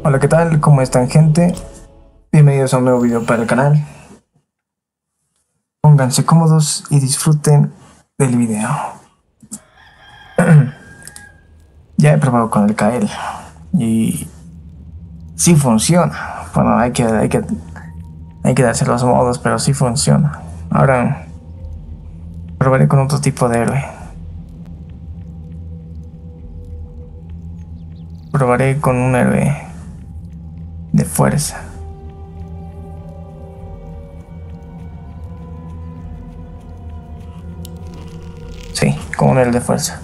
Hola, ¿qué tal? ¿Cómo están, gente? Bienvenidos a un nuevo video para el canal. Pónganse cómodos y disfruten del video. Ya he probado con el Kael y sí funciona. Bueno, hay que darse los modos, pero sí funciona. Ahora probaré con otro tipo de héroe. Probaré con un héroe de fuerza. Sí, con un héroe de fuerza.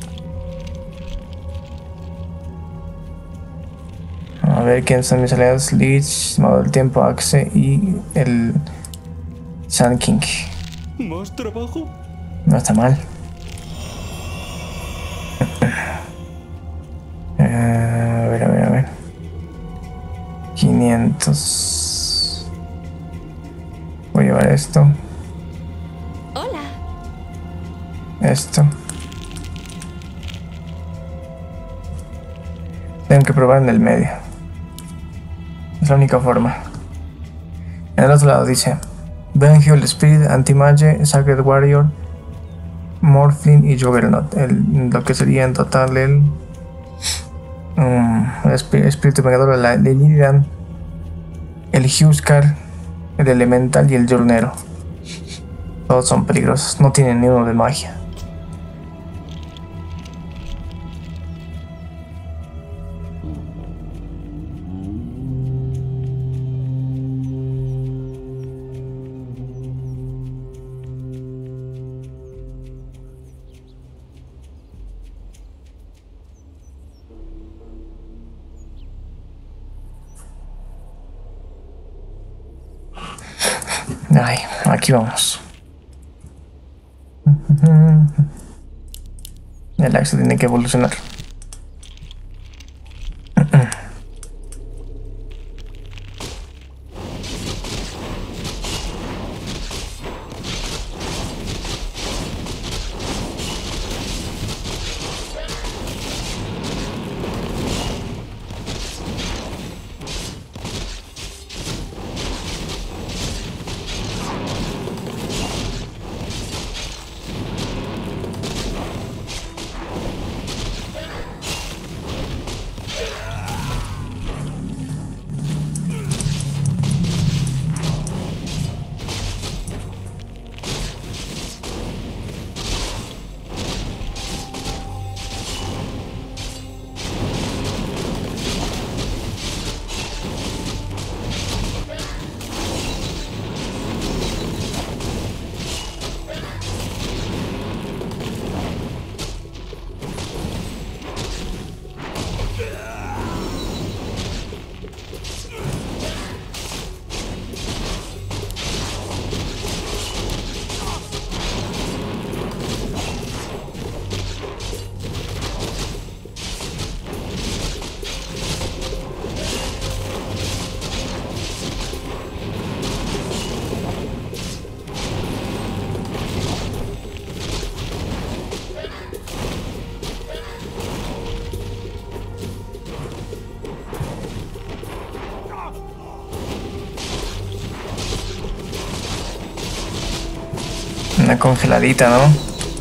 A ver quiénes son mis aliados. Lich, modo del tiempo, Axe y el Sand King. ¿Más trabajo? No está mal. A ver. 500. Voy a llevar esto. Hola. Esto. Tengo que probar en el medio. Es la única forma. En el otro lado dice Vengeful Spirit, Anti-Mage, Sacred Warrior, Morphling y Juggernaut. Lo que sería en total el Espíritu Vengador, el Illidan, el Huskar, el Elemental y el Jornero. Todos son peligrosos, no tienen ni uno de magia. Ay, aquí vamos. El Axe tiene que evolucionar. Una congeladita, ¿no?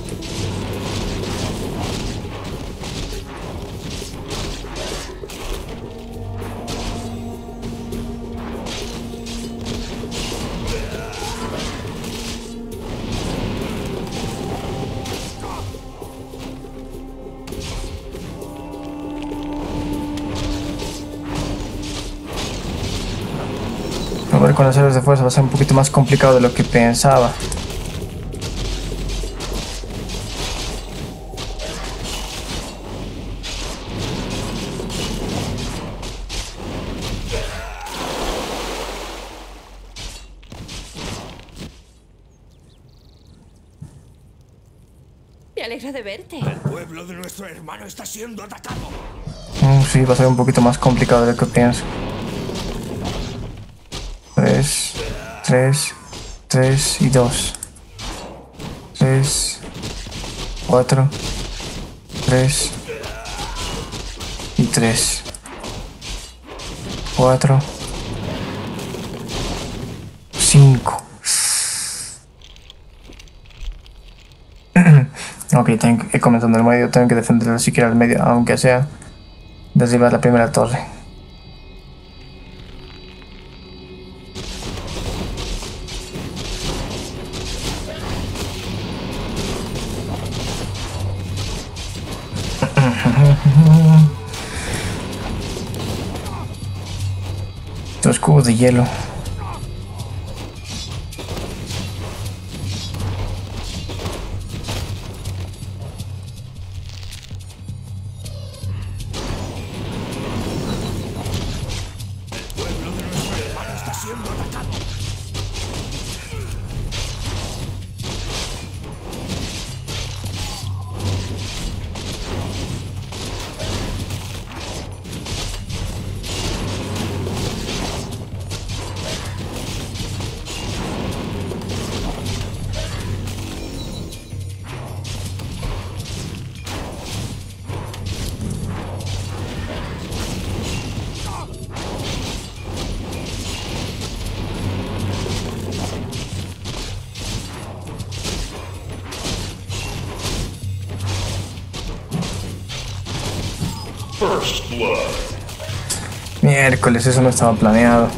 A ver, con los héroes de fuerza va a ser un poquito más complicado de lo que pensaba. Me alegra de verte. El pueblo de nuestro hermano está siendo atacado. Sí, va a ser un poquito más complicado de lo que pienso. 3 y 2. 3, 4, 3 y 3. 4, 5. Ok, he comenzado en el medio, tengo que defenderlo siquiera al medio, aunque sea derribar la primera torre. Dos cubos de hielo. First blood. Miércoles, eso no estaba planeado.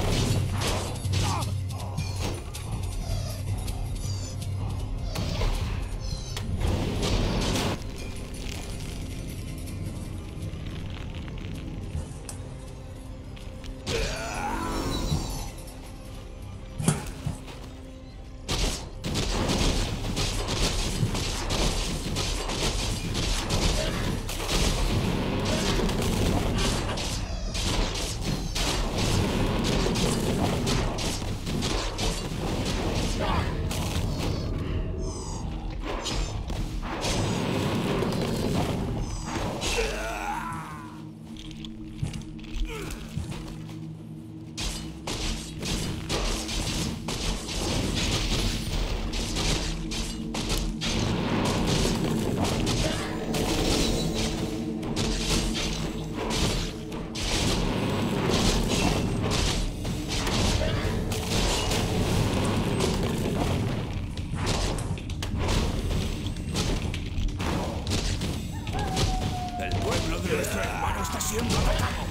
Nuestro hermano está siendo atacado.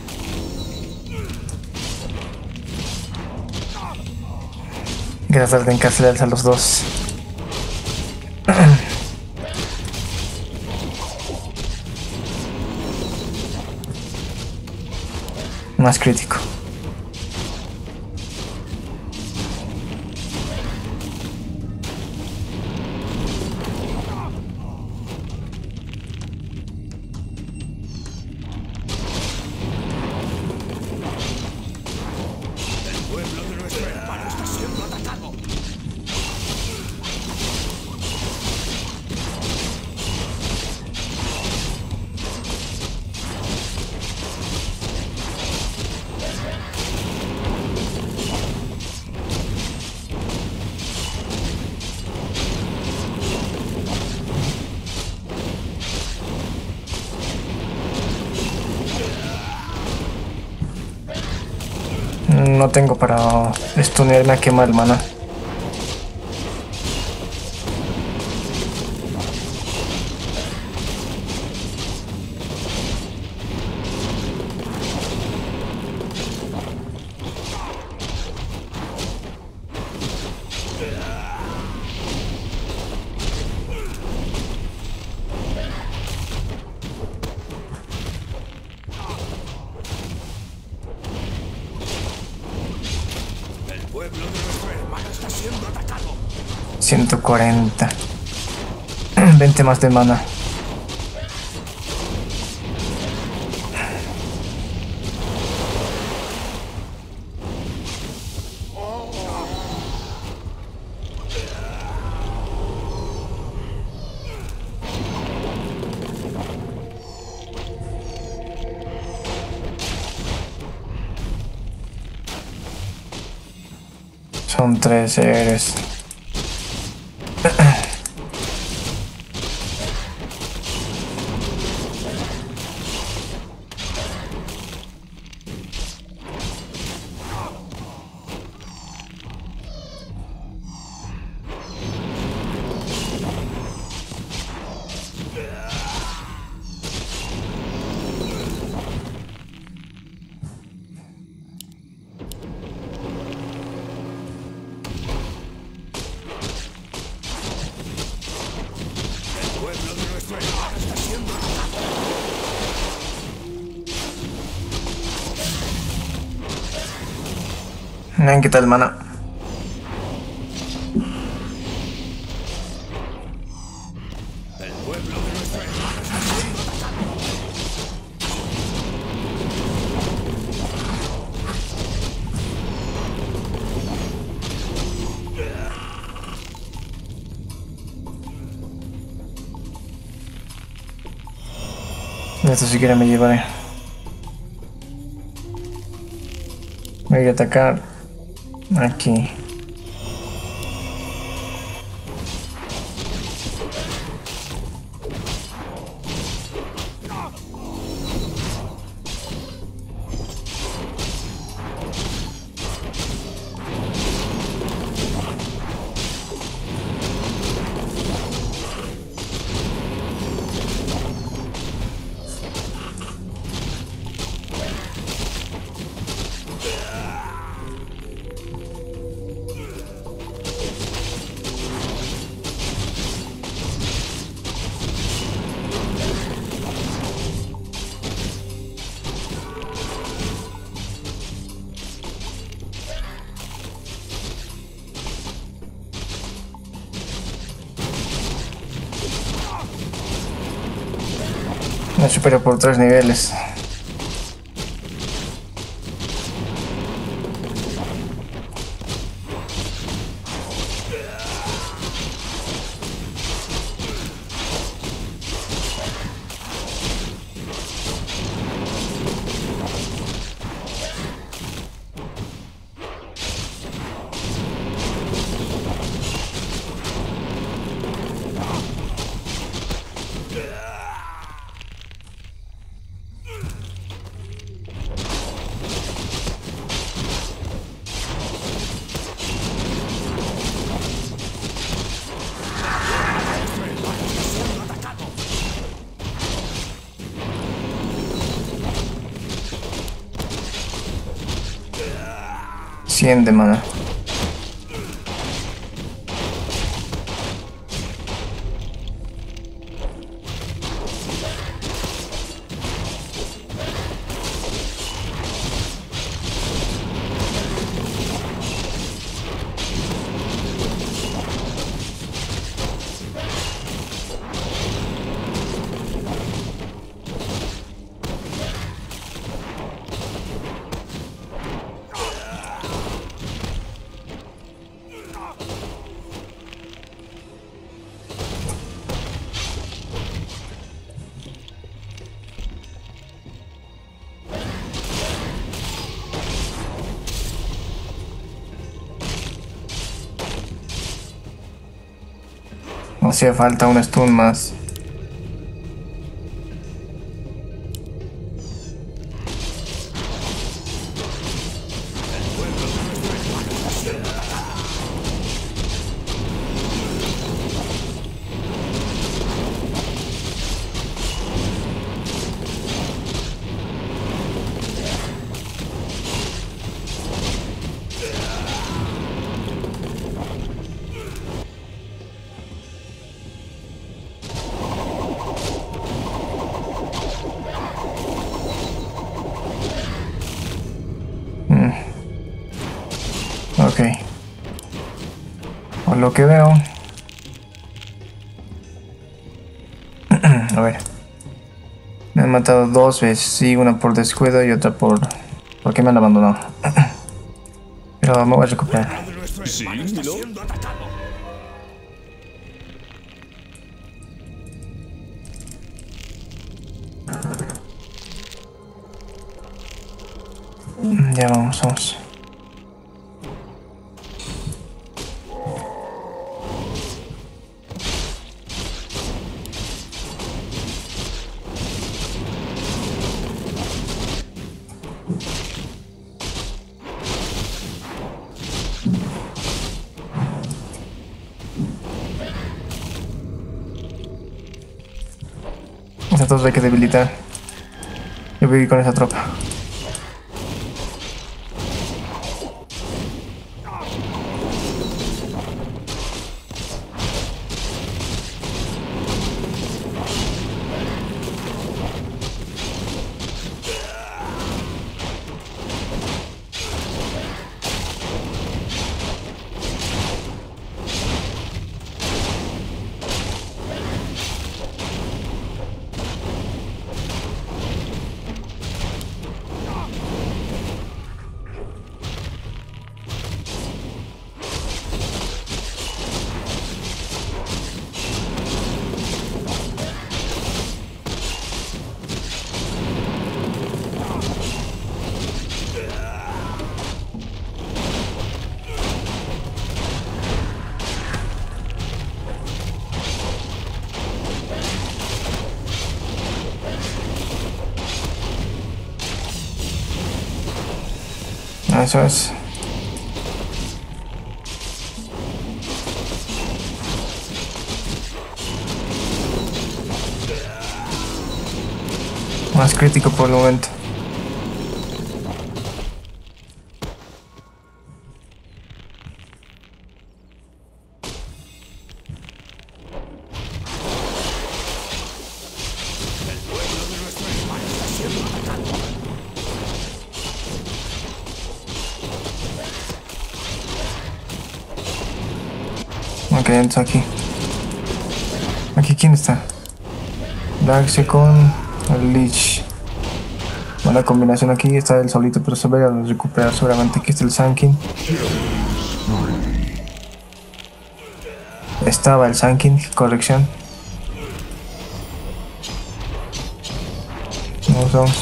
Hay que tratar de encarcelarse a los dos. Más crítico. No tengo para stunearme a quemar, mana. El pueblo de nuestro hermano está siendo atacado. 140. 20 más de mana. Son 3 seres. ¿Qué tal, mana? El pueblo de nuestra hermana está siendo atacado. Esto siquiera me llevaré. Voy a ir a atacar aquí. Me supero por 3 niveles. Siente, mana. Hacía falta un stun más. Ok. Por lo que veo. A ver. Me han matado 2 veces. Sí, una por descuido y otra porque me han abandonado. Pero me voy a recuperar. De nuestra Sí, hermana está Milo. siendo atacado. Ya vamos, vamos. Estos dos hay que debilitar. Yo voy a ir con esa tropa. Eso es. Más crítico por el momento. Ok, entonces aquí. Aquí, ¿quién está? Darkseid con el Lich. Buena combinación aquí. Está el solito, pero se ve a recuperar seguramente. Aquí está el Sankin. Estaba el Sankin, corrección. Vamos.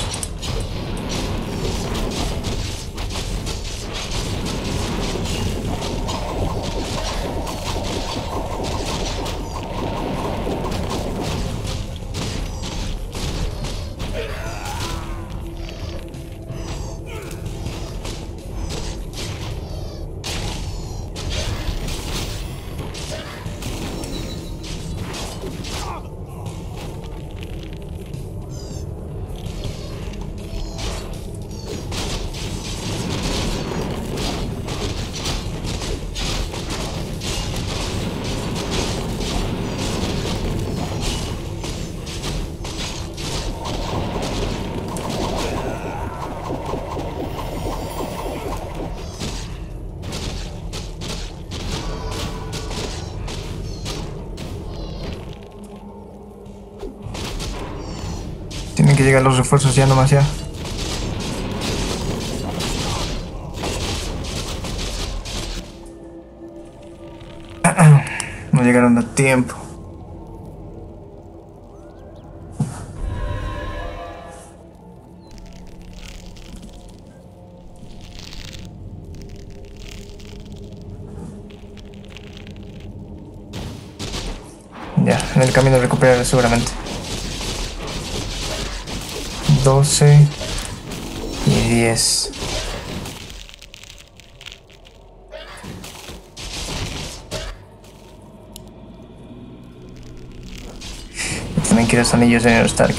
Tienen que llegar los refuerzos ya nomás ya. No llegaron a tiempo. Ya, en el camino recuperaré seguramente. 12 y 10. También quiero los anillos, señor Stark.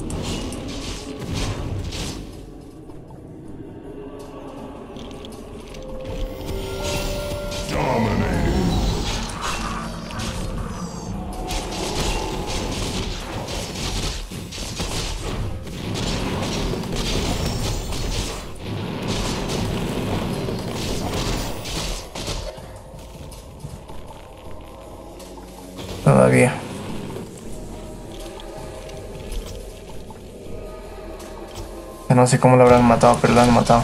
Todavía. No sé cómo lo habrán matado, pero lo han matado.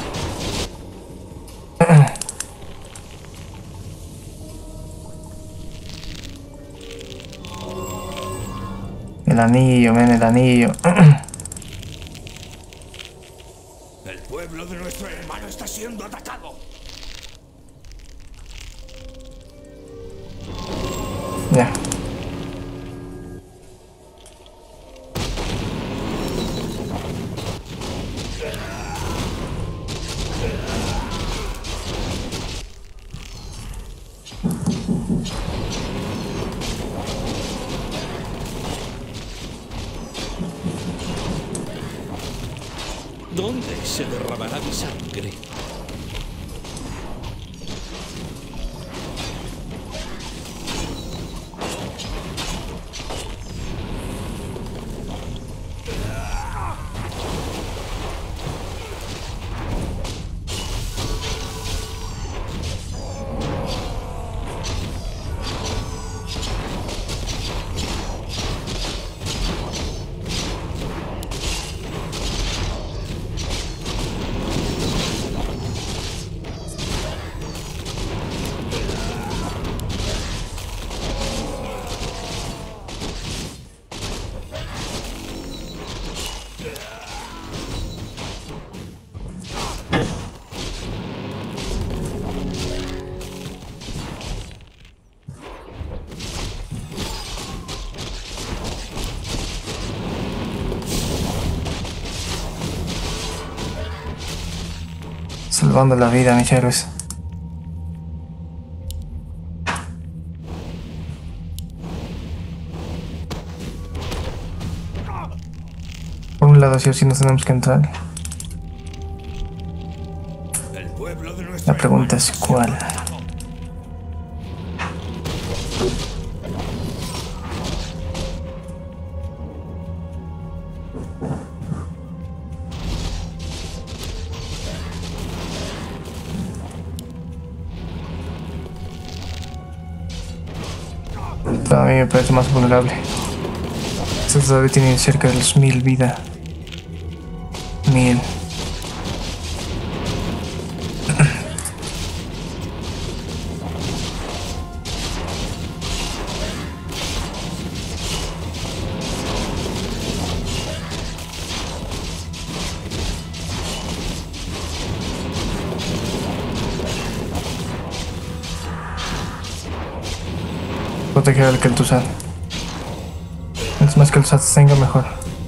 El anillo, men, el anillo. El pueblo de nuestro hermano está siendo atacado. Ya. ¿Dónde se derramará mi sangre? Salvando la vida, mis héroes. Por un lado, sí o sí nos tenemos que entrar. El pueblo de nuestro La pregunta es ¿cuál? A mí me parece más vulnerable. Estos todavía tienen cerca de los 1000 vida. 1000. Proteger al Kel'Thuzad. Es más que el SAT tenga mejor.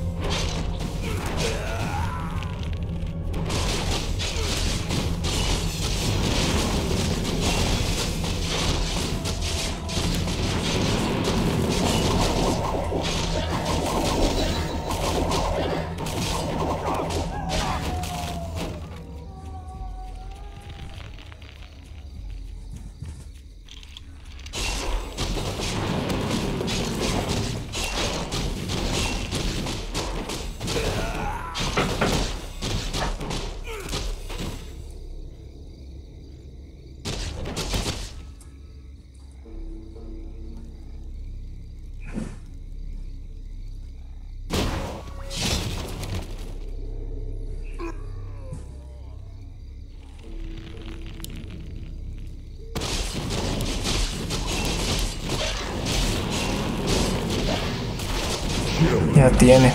Ya tiene.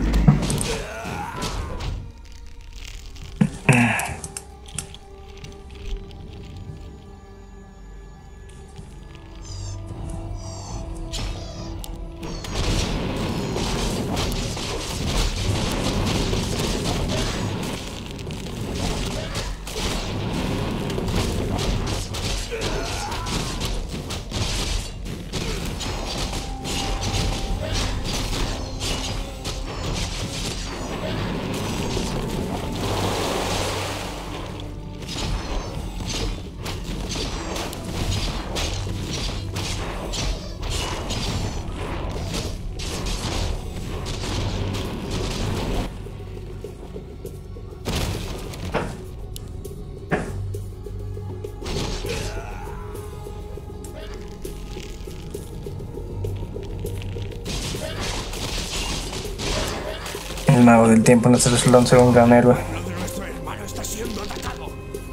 El mago del tiempo no se resultó ser un gran héroe. El pueblo de nuestro hermano está siendo atacado.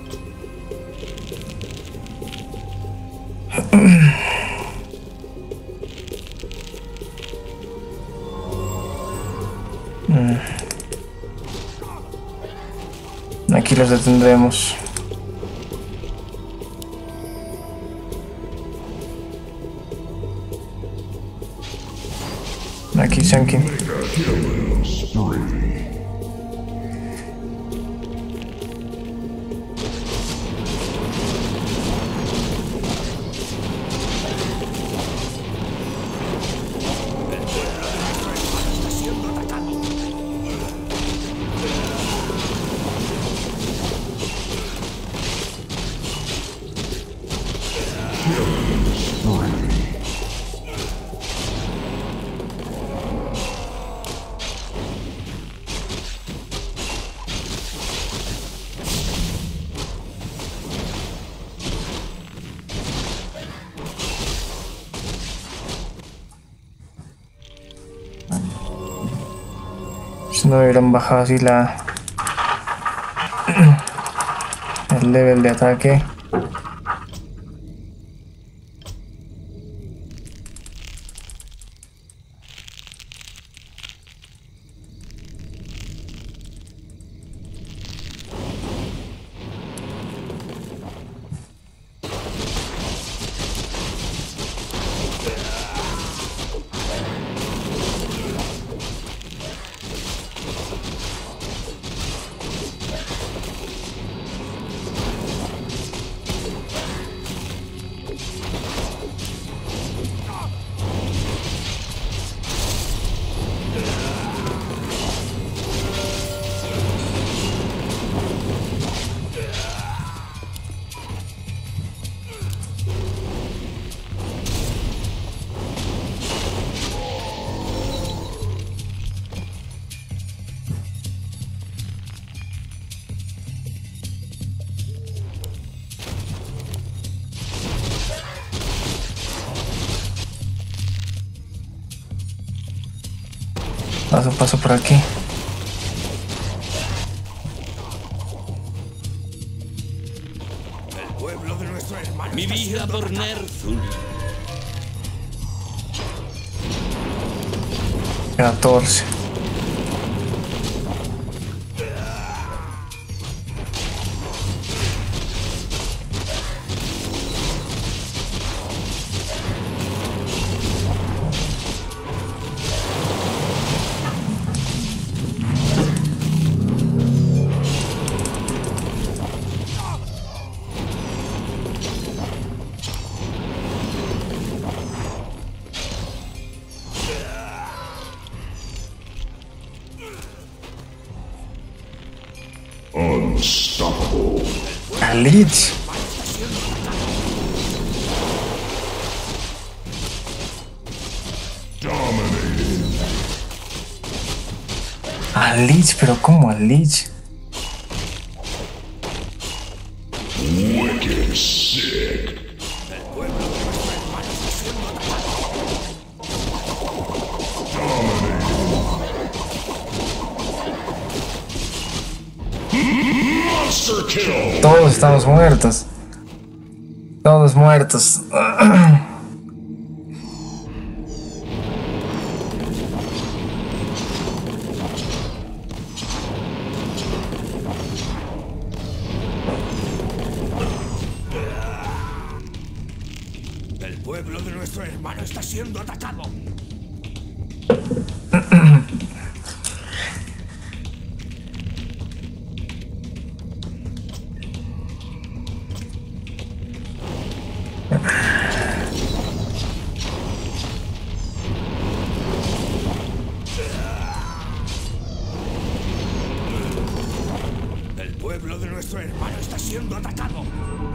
Aquí los detendremos. Aquí, Shanky. Si no hubieran bajado así el level de ataque. paso por aquí. El pueblo de nuestro hermano. Mi vida por Ner'zhul. 14. Unstoppable. A Lich. Dominating. A Lich, pero ¿cómo a Lich? Wicked sick. Monster kill. Todos estamos muertos. Todos muertos. El pueblo de nuestro hermano está siendo atacado. El pueblo de nuestro hermano está siendo atacado.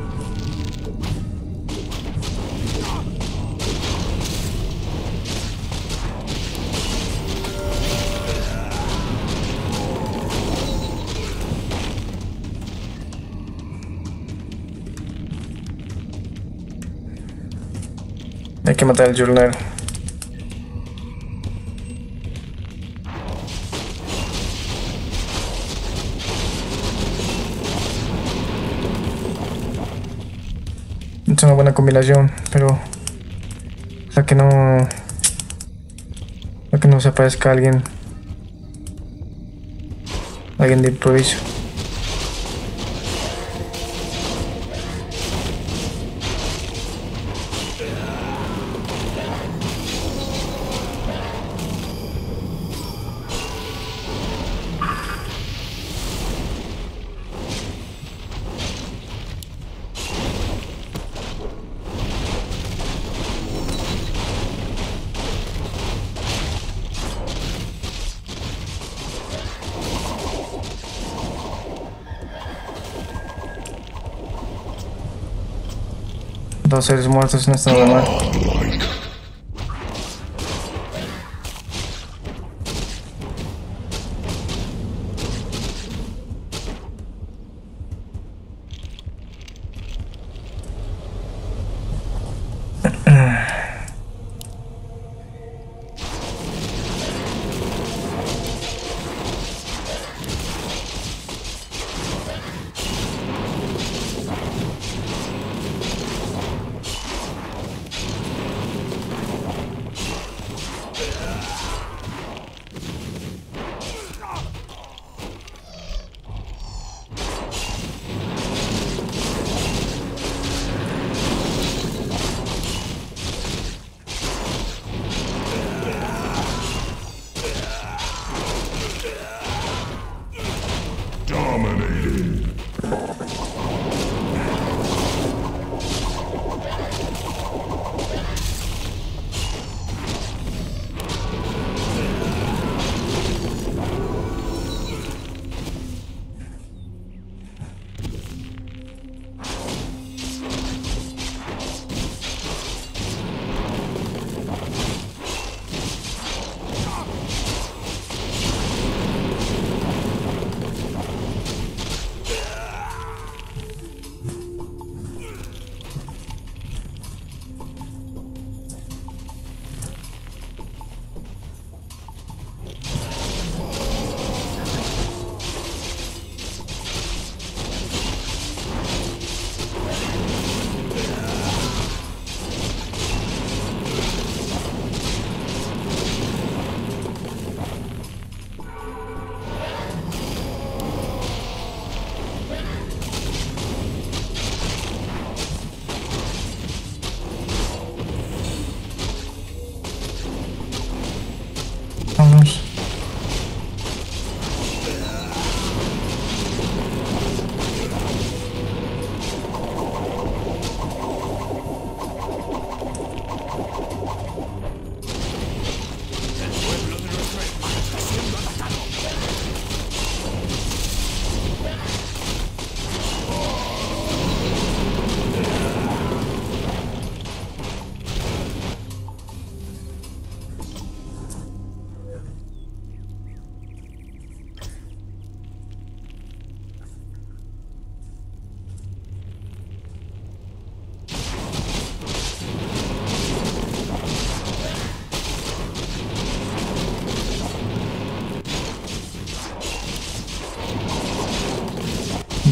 Hay que matar al Journal. Es una buena combinación, pero hasta que no se aparezca alguien de improviso. Dos seres muertos no está nada mal. Dominating.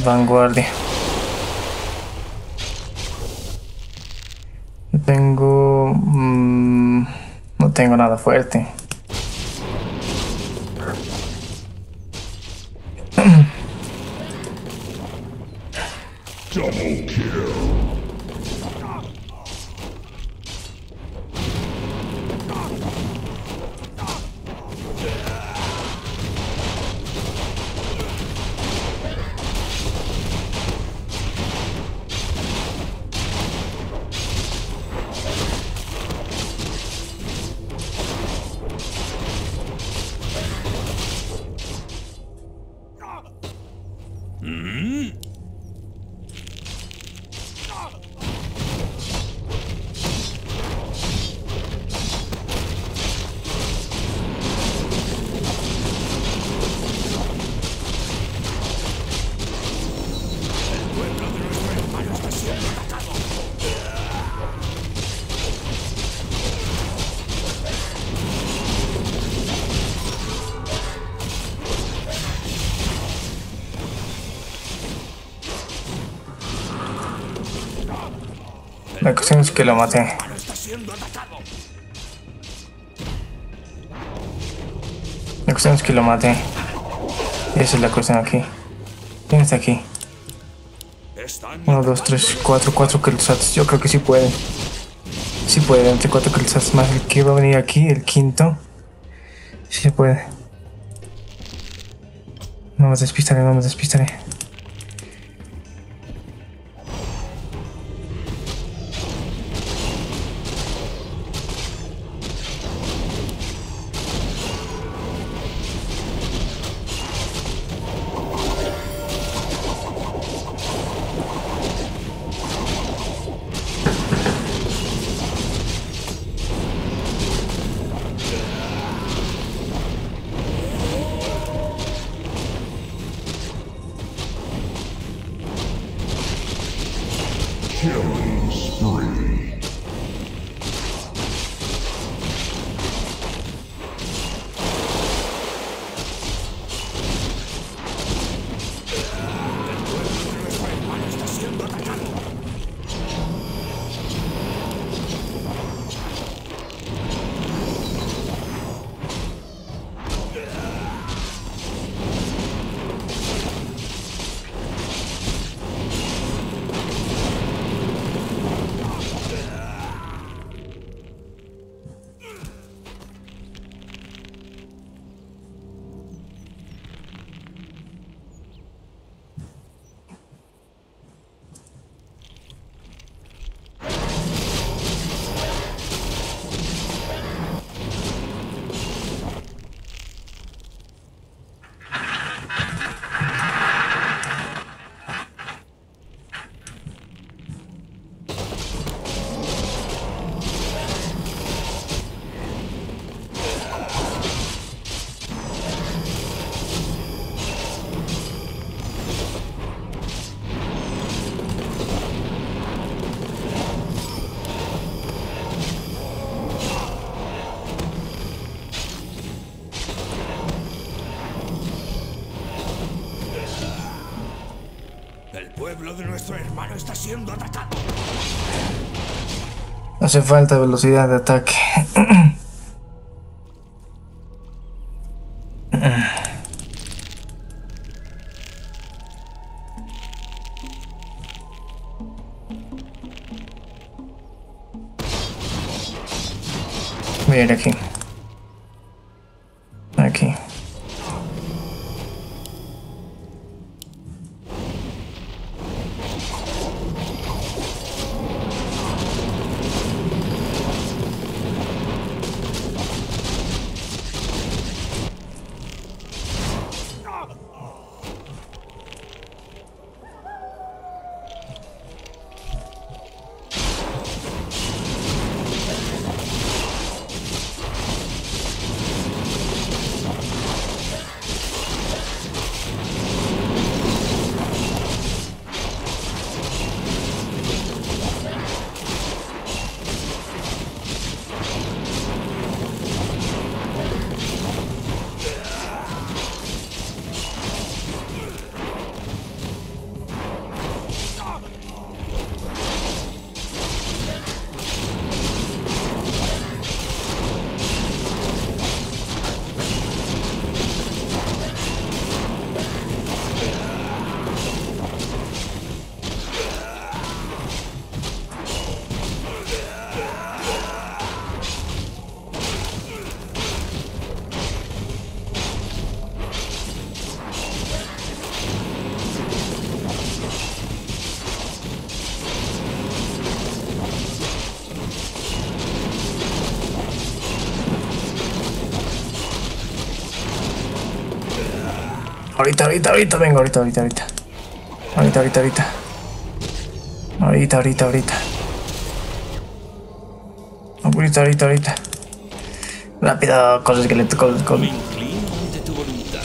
vanguardia. No tengo... no tengo nada fuerte. Double kill. La cuestión es que lo maté. La cuestión es que lo maté. Esa es la cuestión aquí. ¿Quién está aquí? 1, 2, 3, 4 Killsats. Yo creo que sí puede. Sí puede, entre 4 Killsats más el que va a venir aquí, el quinto. Sí se puede. No me despistaré, no me despistaré. Killing spree. El pueblo de nuestro hermano está siendo atacado. Hace falta velocidad de ataque. Voy a ir aquí. Aquí. Ahorita, vengo, ahorita. Ahorita. Rápido, cosas que le tocó. Me inclino ante tu voluntad.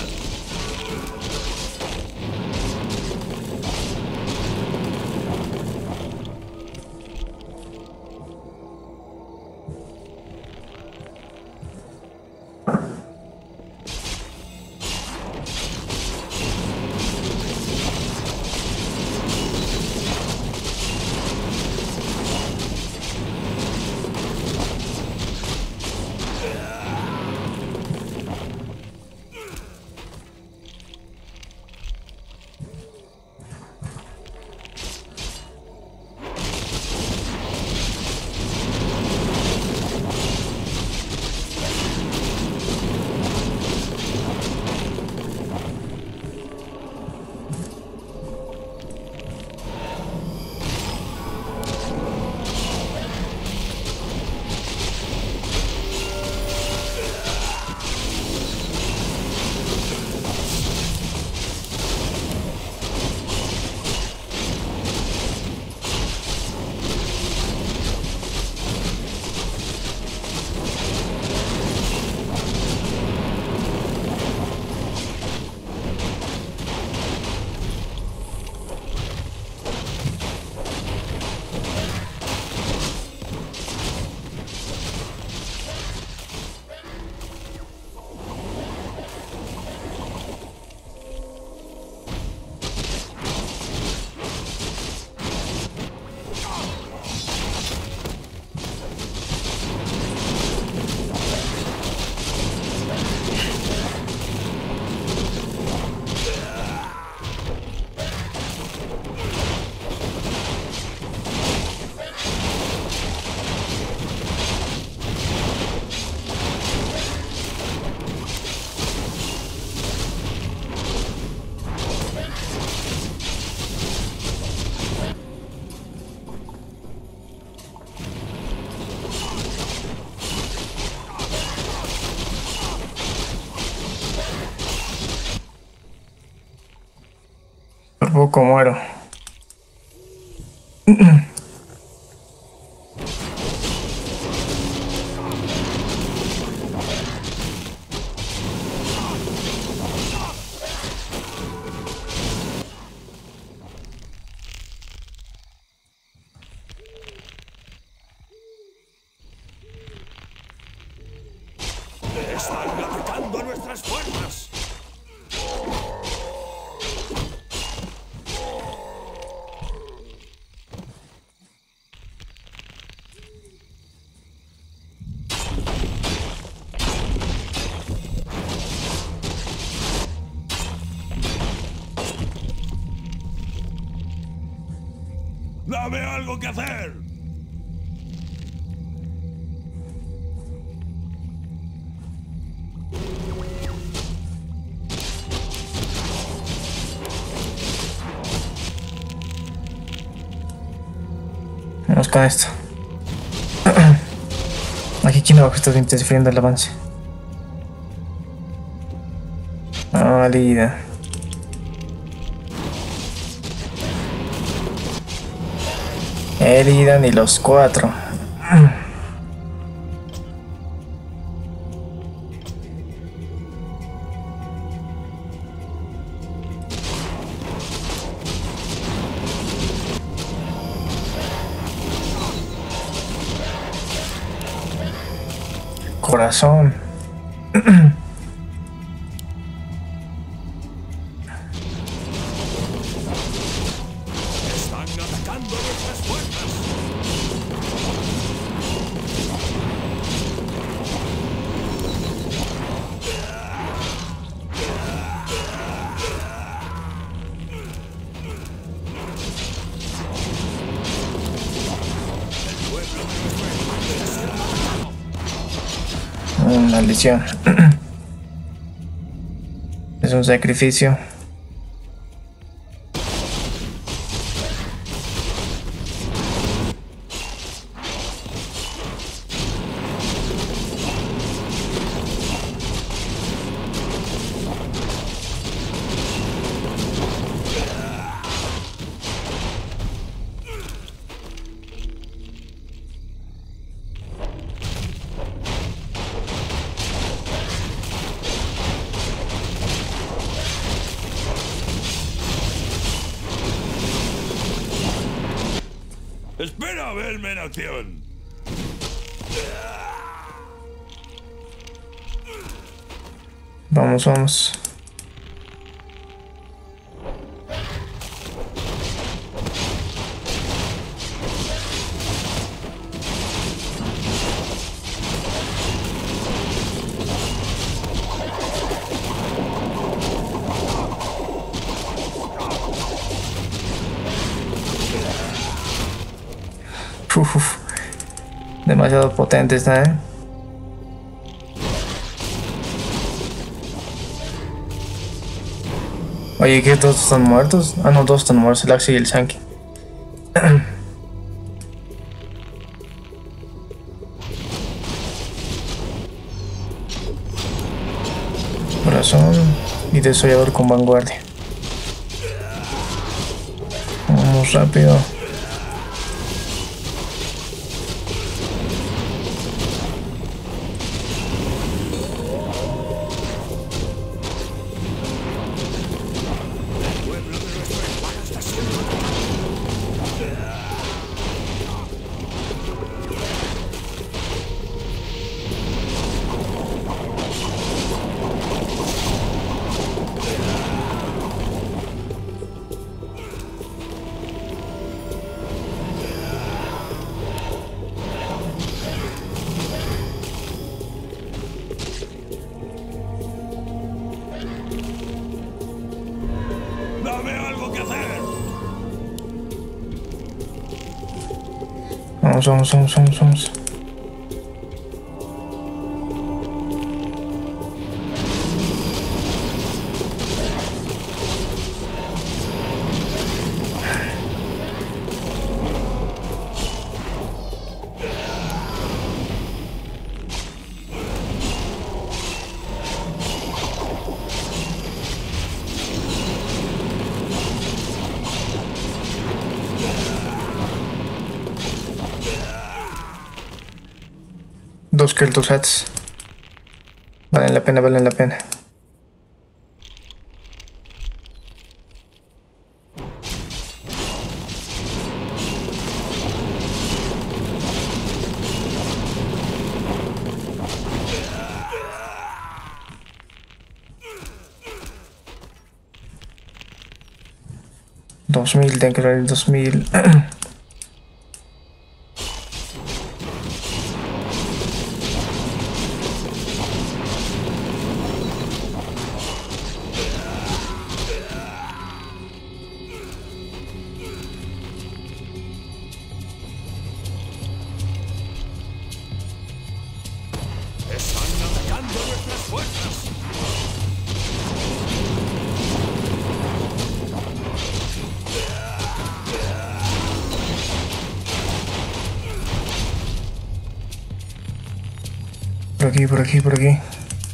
Por poco muero. Están atacando a nuestras fuerzas. ¡Dame algo que hacer! Vamos con esto. Aquí quien abajo está interfiriendo el avance. Válida. Herida ni los cuatro. Corazón. Están atacando a nuestras fuerzas. Maldición. Es un sacrificio. ¡Espera a verme en acción! Vamos, vamos. Uf, demasiado potente está, ¿eh? Oye, ¿que todos están muertos? Ah, no, todos están muertos, el Axie y el Shanky. Corazón y desollador con vanguardia. Vamos rápido. ¡Dame algo que hacer! Vamos, vamos, vamos, vamos, vamos. Dos Kel'Thuzats. Valen la pena, valen la pena. $2000, tengo que ver 2000. ¡Están atacando nuestras fuerzas! Por aquí, por aquí, por aquí.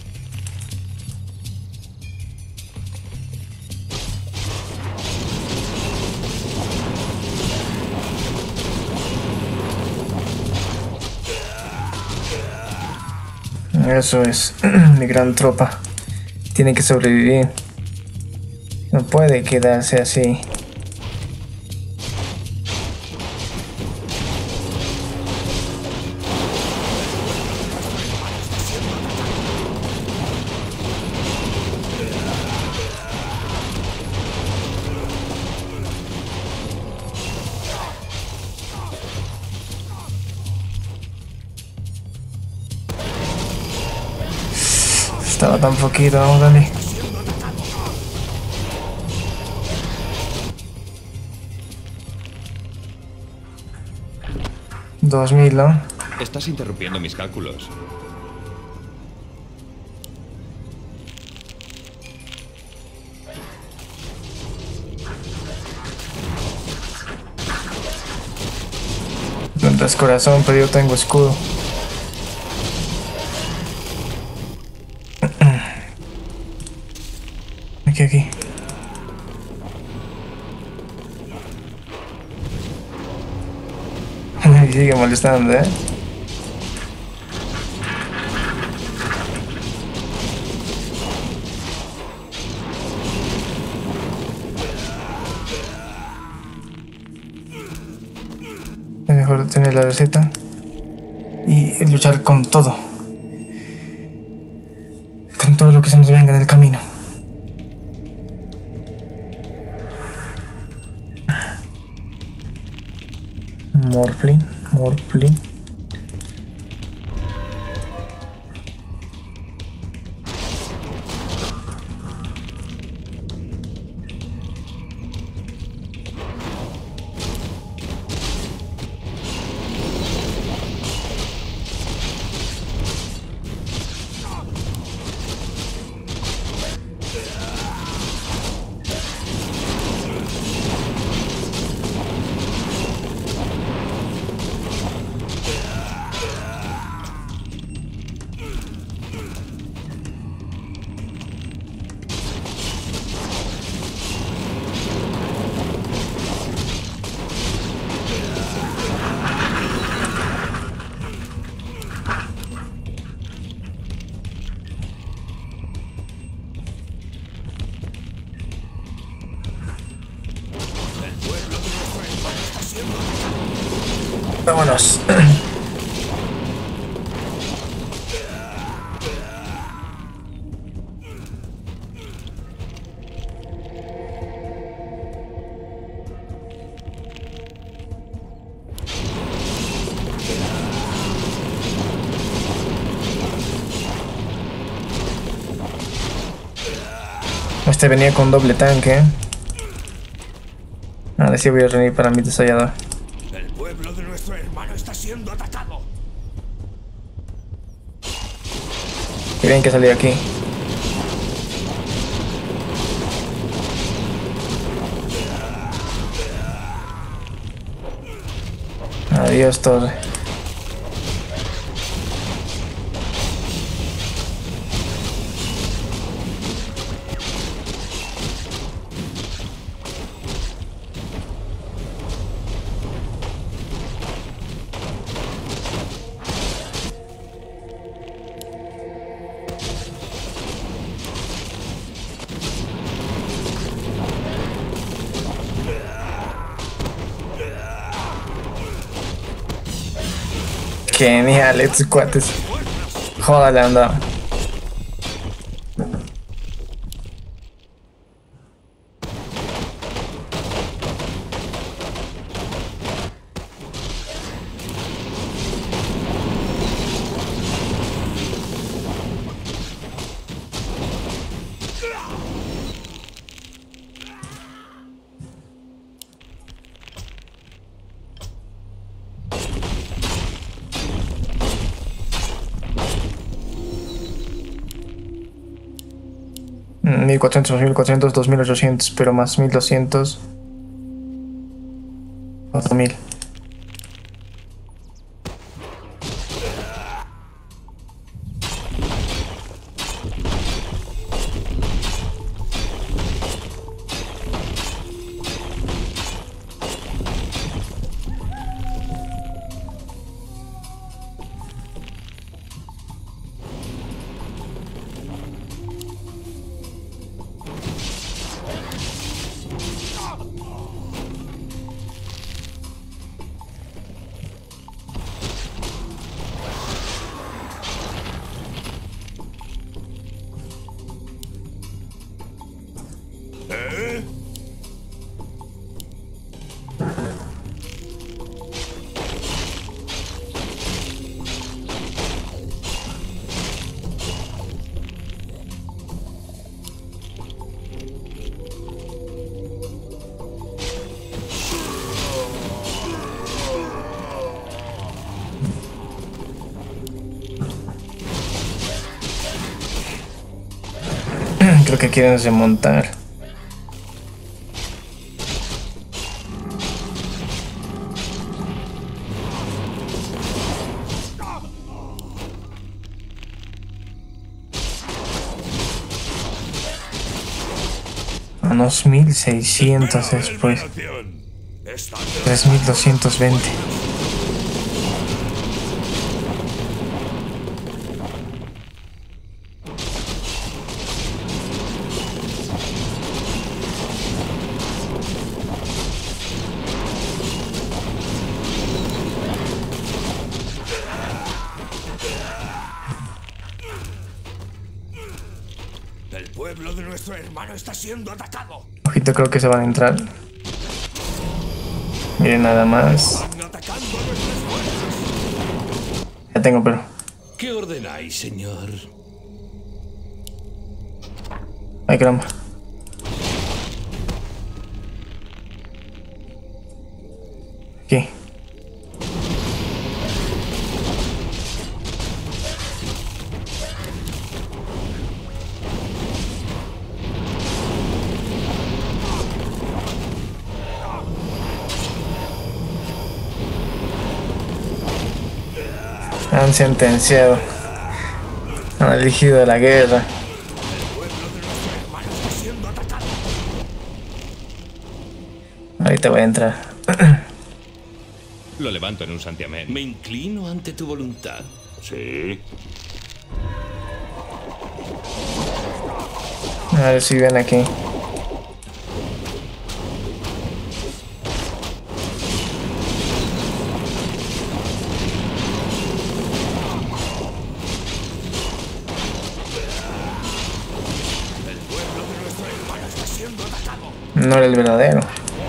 Eso es, mi gran tropa. Tiene que sobrevivir. No puede quedarse así. Estaba tan poquito, vamos, dale. $2000, ¿no? Estás interrumpiendo mis cálculos. No tienes corazón, pero yo tengo escudo. Aquí, aquí. Me sigue molestando, ¿eh? tener la receta y luchar con todo lo que se nos venga en el camino. Morphling. Vámonos. Este venía con doble tanque. Ahora sí voy a reunir para mi desollador. El pueblo de nuestro hermano está siendo atacado. Qué bien que salí aquí. Adiós, torre. Genial, estos cuates. Jódale, anda. $1400, $1400, $2800, pero más $1200, $4000. Creo que quieren remontar. A unos 1600 después. 3220. nuestro hermano está siendo atacado. Ojito, creo que se van a entrar. Miren nada más. Están atacando a nuestras fuerzas. Ya tengo, pero... ¿Qué ordenáis, señor? Ay, caramba. Aquí. Han sentenciado. Han elegido la guerra. Ahorita voy a entrar. Lo levanto en un santiamén. Me inclino ante tu voluntad. Sí. A ver si ven aquí. No era el verdadero.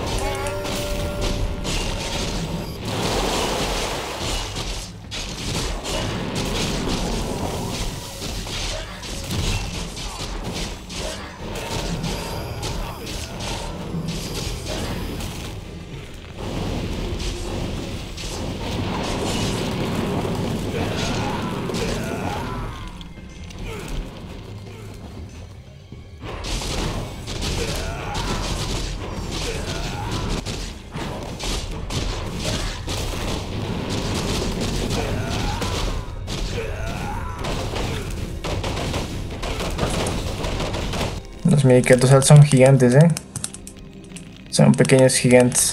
Los Medicatos son gigantes, son pequeños gigantes.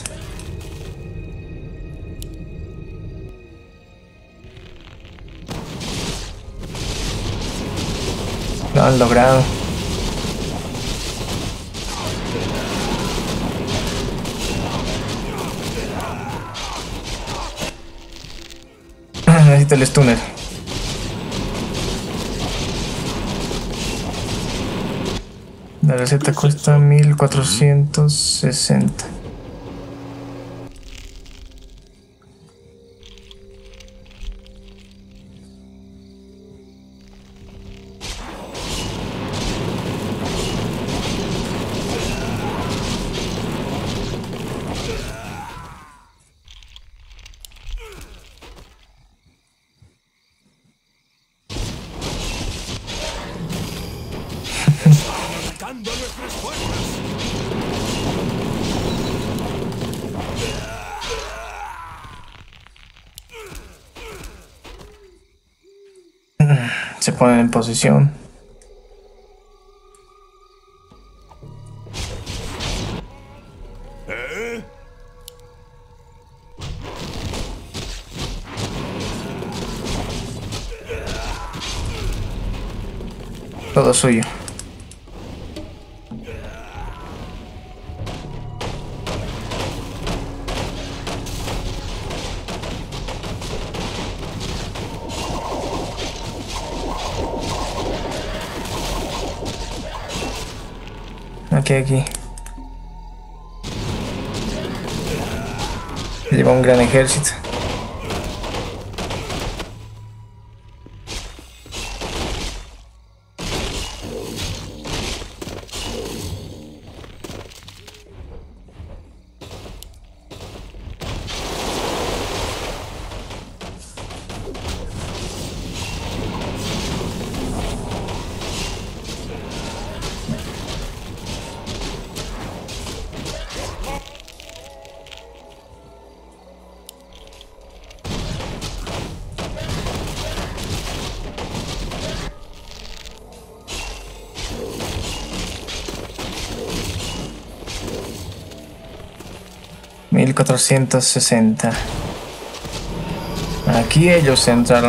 Lo han logrado. Necesito el stunner. La receta cuesta 1460. Atacando a nuestras fuerzas. Se ponen en posición. Todo suyo. Aquí. Lleva un gran ejército. $1460. Aquí ellos entraron.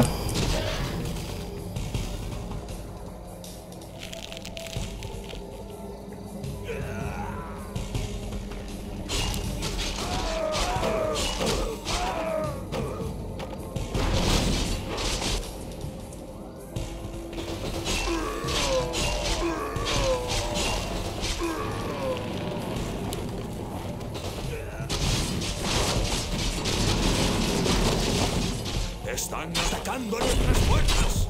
Están atacando nuestras fuerzas.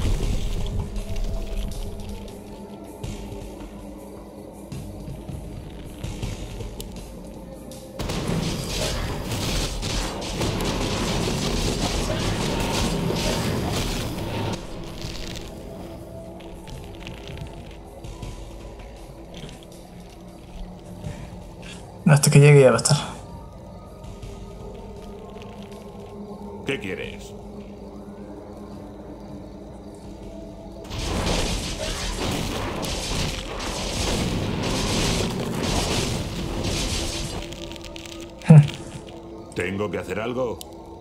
Hasta que llegue ya va a estar. ¿Qué quieres? ¿Tengo que hacer algo?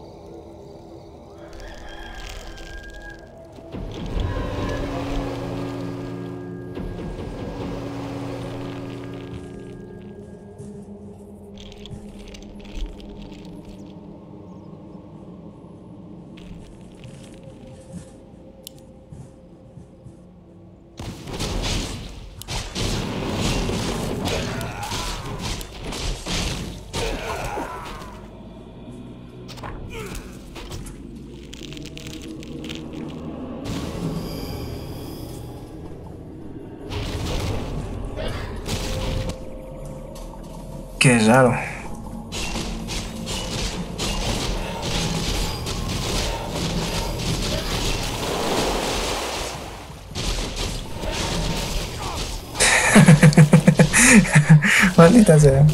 Qué raro. Maldita sea.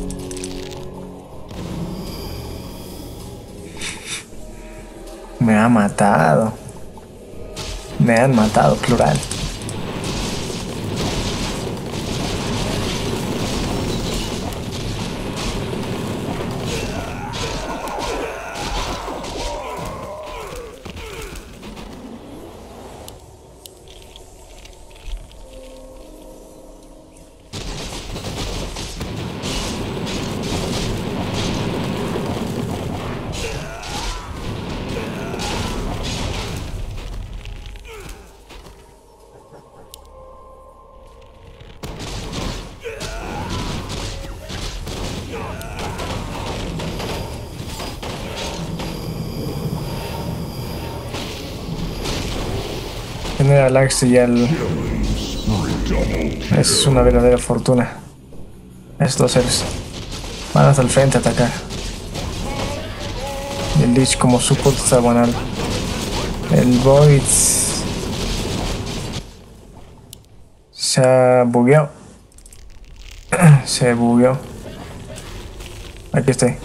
Me ha matado. Me han matado, plural. Tener al Axe y al... Es una verdadera fortuna. Estos seres van hasta el frente a atacar. Y el Lich como support está banal. El Void se ha bugueado. Se bugueó. Aquí estoy.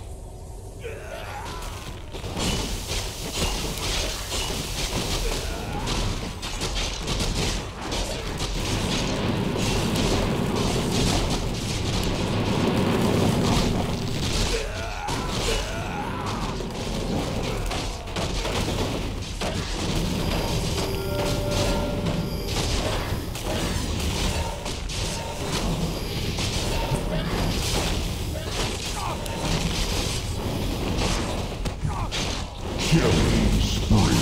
Killing spree.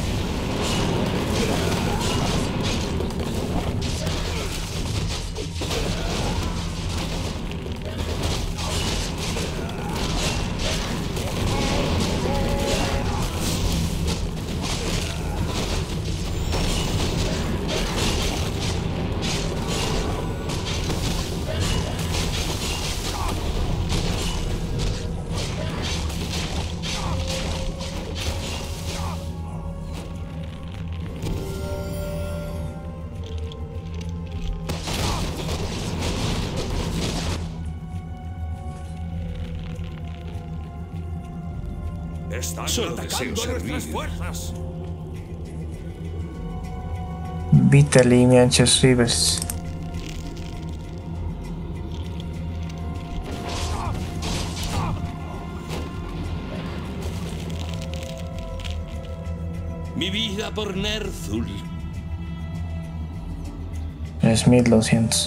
Están Solo atacando deseo nuestras servir. fuerzas. Vitaly Mianches Rivers. Mi vida por Ner'zhul. 3200.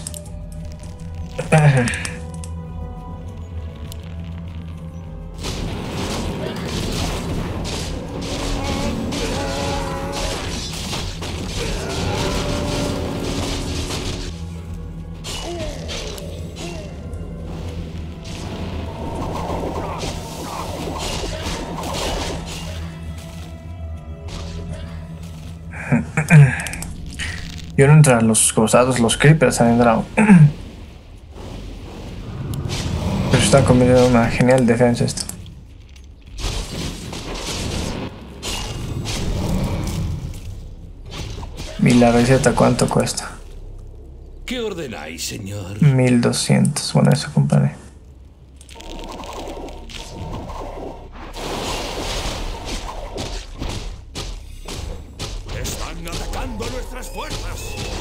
Yo no entré a los cruzados, los creepers han entrado. Pero está combinando una genial defensa esto. ¿Y la receta cuánto cuesta? ¿Qué ordenáis, señor? 1200. Bueno, eso compadre. Están atacando nuestras fuerzas.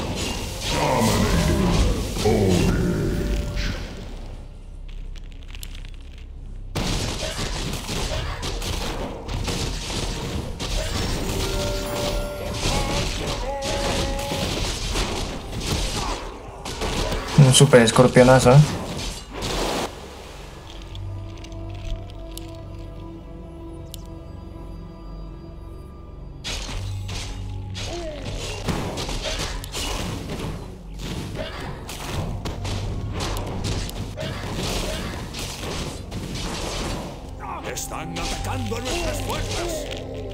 Un super escorpionazo, ¿eh? Están atacando nuestras fuerzas.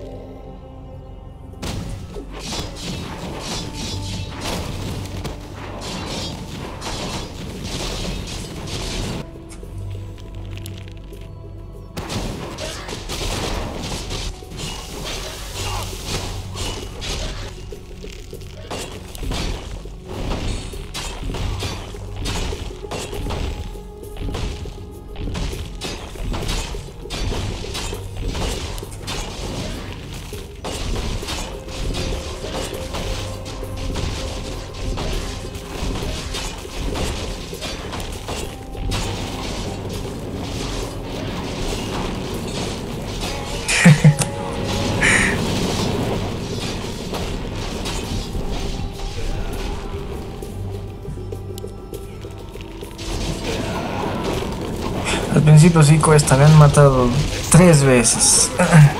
Al principio sí cuesta, me han matado 3 veces.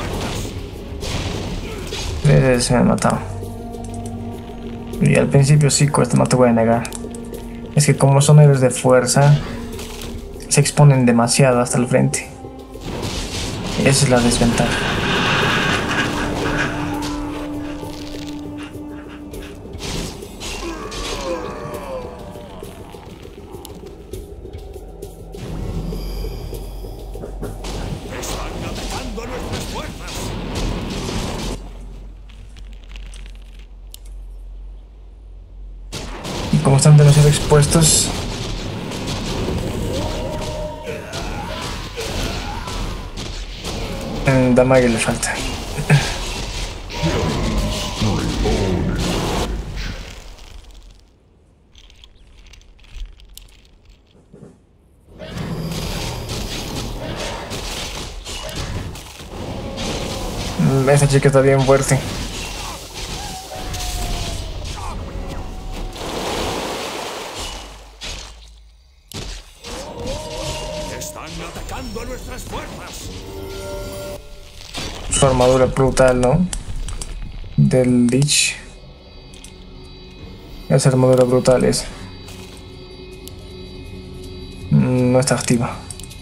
3 veces me han matado. Y al principio sí cuesta, no te voy a negar. Es que como son héroes de fuerza, se exponen demasiado hasta el frente. Esa es la desventaja. Como están demasiado expuestos, damage le falta. Esa chica está bien fuerte. Atacando nuestras fuerzas. Su armadura brutal, ¿no? Del Lich. Esa armadura brutal es. No está activa.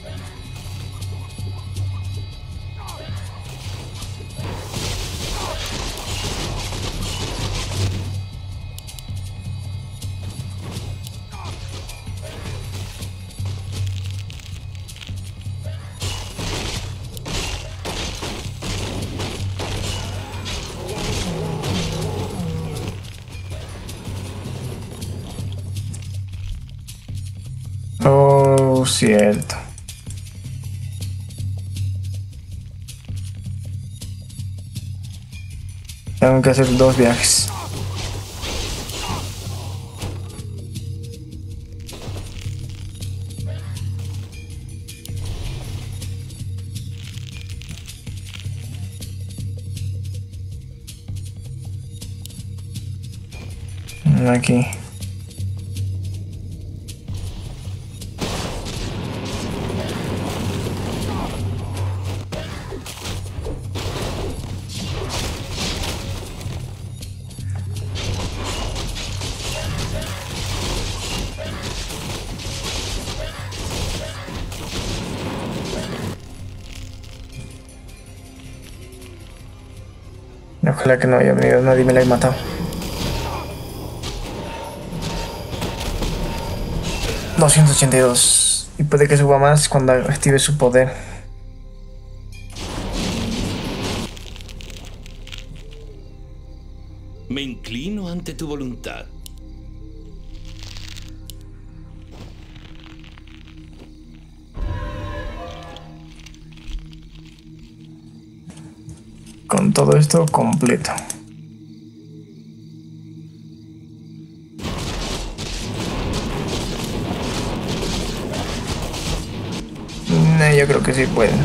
Oh, cierto. Tengo que hacer 2 viajes. Aquí. Ojalá que no haya venido nadie, me la haya matado. 282. Y puede que suba más cuando active su poder. Me inclino ante tu voluntad. Con todo esto completo. Yo creo que sí pueden.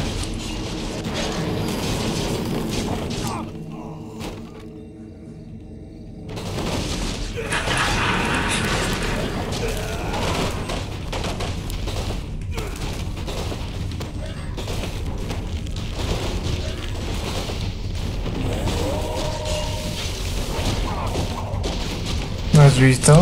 ¿No has visto?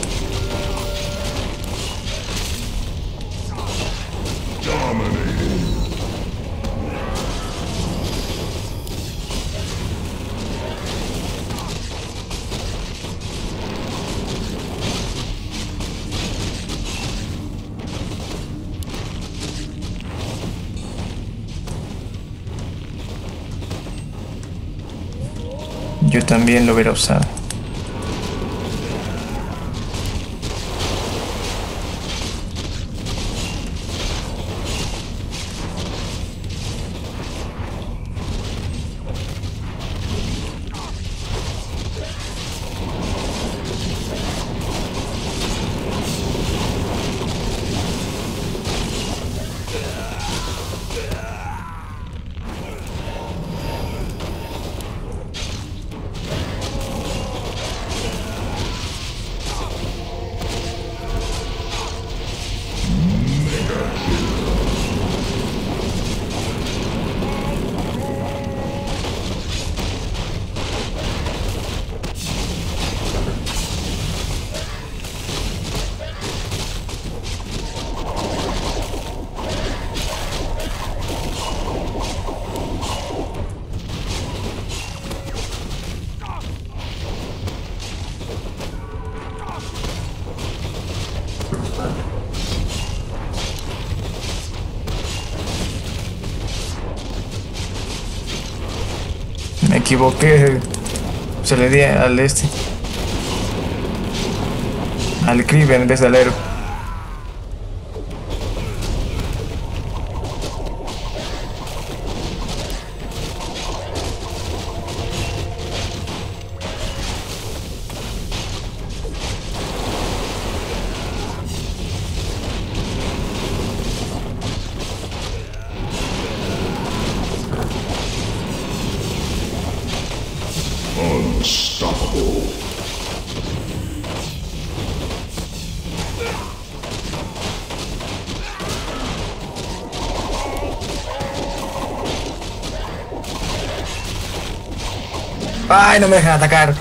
Yo también lo hubiera usado. Me equivoqué. Se le di al este. Al Krieg en vez del héroe. Unstoppable. ¡Ay, no me dejan atacar!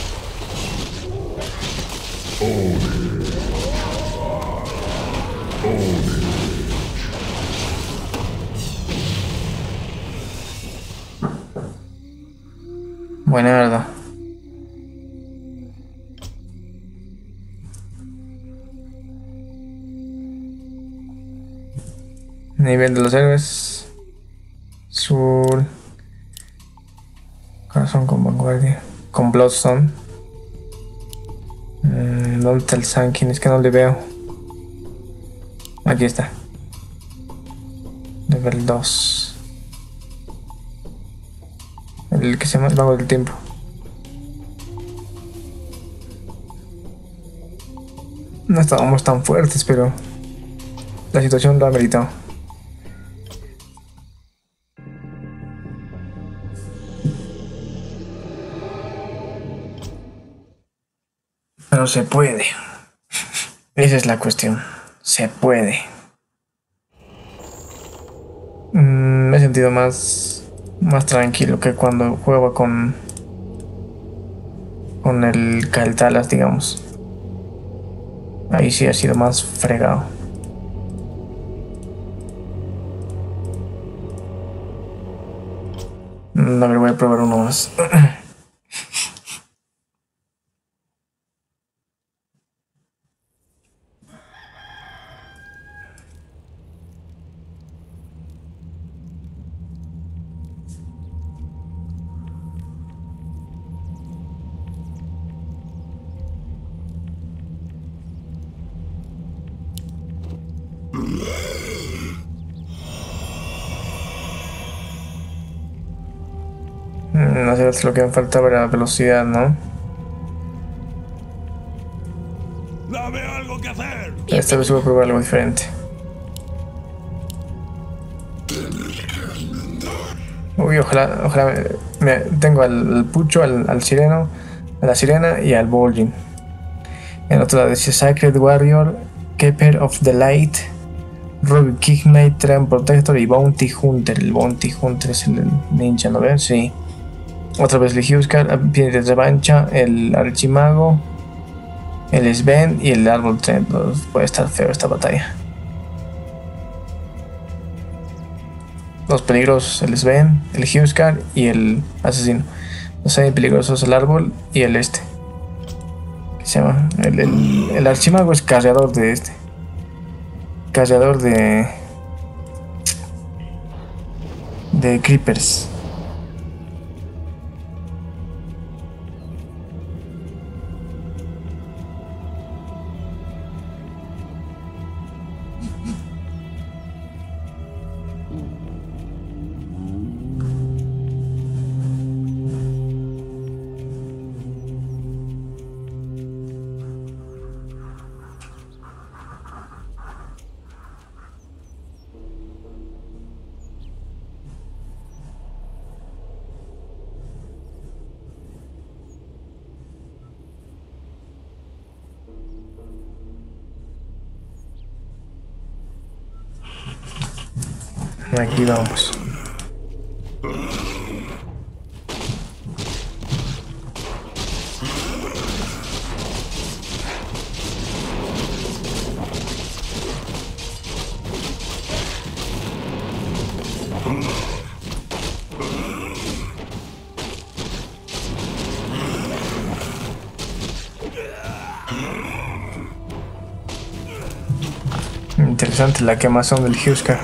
Buena verdad. Nivel de los héroes. Sur. Corazón con vanguardia. Con Bloodstone. ¿Dónde está el Sankin? Es que no le veo. Aquí está. Level 2. El que se llama el mago del tiempo. No estábamos tan fuertes, pero la situación lo ha meritado. Pero se puede. Esa es la cuestión. Se puede. Me he sentido más tranquilo que cuando jugaba con el Kaltalas, digamos. Ahí sí ha sido más fregado. A ver, voy a probar uno más. lo que me faltaba era velocidad, ¿no? ¡Dame algo que hacer! Esta vez voy a probar algo diferente. Uy, ojalá tengo al Pucho, al Sireno, a la Sirena y al Vol'jin. En otro lado dice Sacred Warrior, Keeper of the Light, Rogue King Knight, Treant Protector y Bounty Hunter. El Bounty Hunter es el ninja, ¿no ven? Sí. Otra vez el Huskar, Piedra de Revancha, el Archimago, el Sven y el Árbol Treant. Puede estar feo esta batalla. Los peligrosos, el Sven, el Huskar y el Asesino. Los semi-peligrosos, el Árbol y el este. ¿Qué se llama? El Archimago es cargador de este. Cargador de Creepers. Aquí vamos. Interesante la quemazón del Huskar.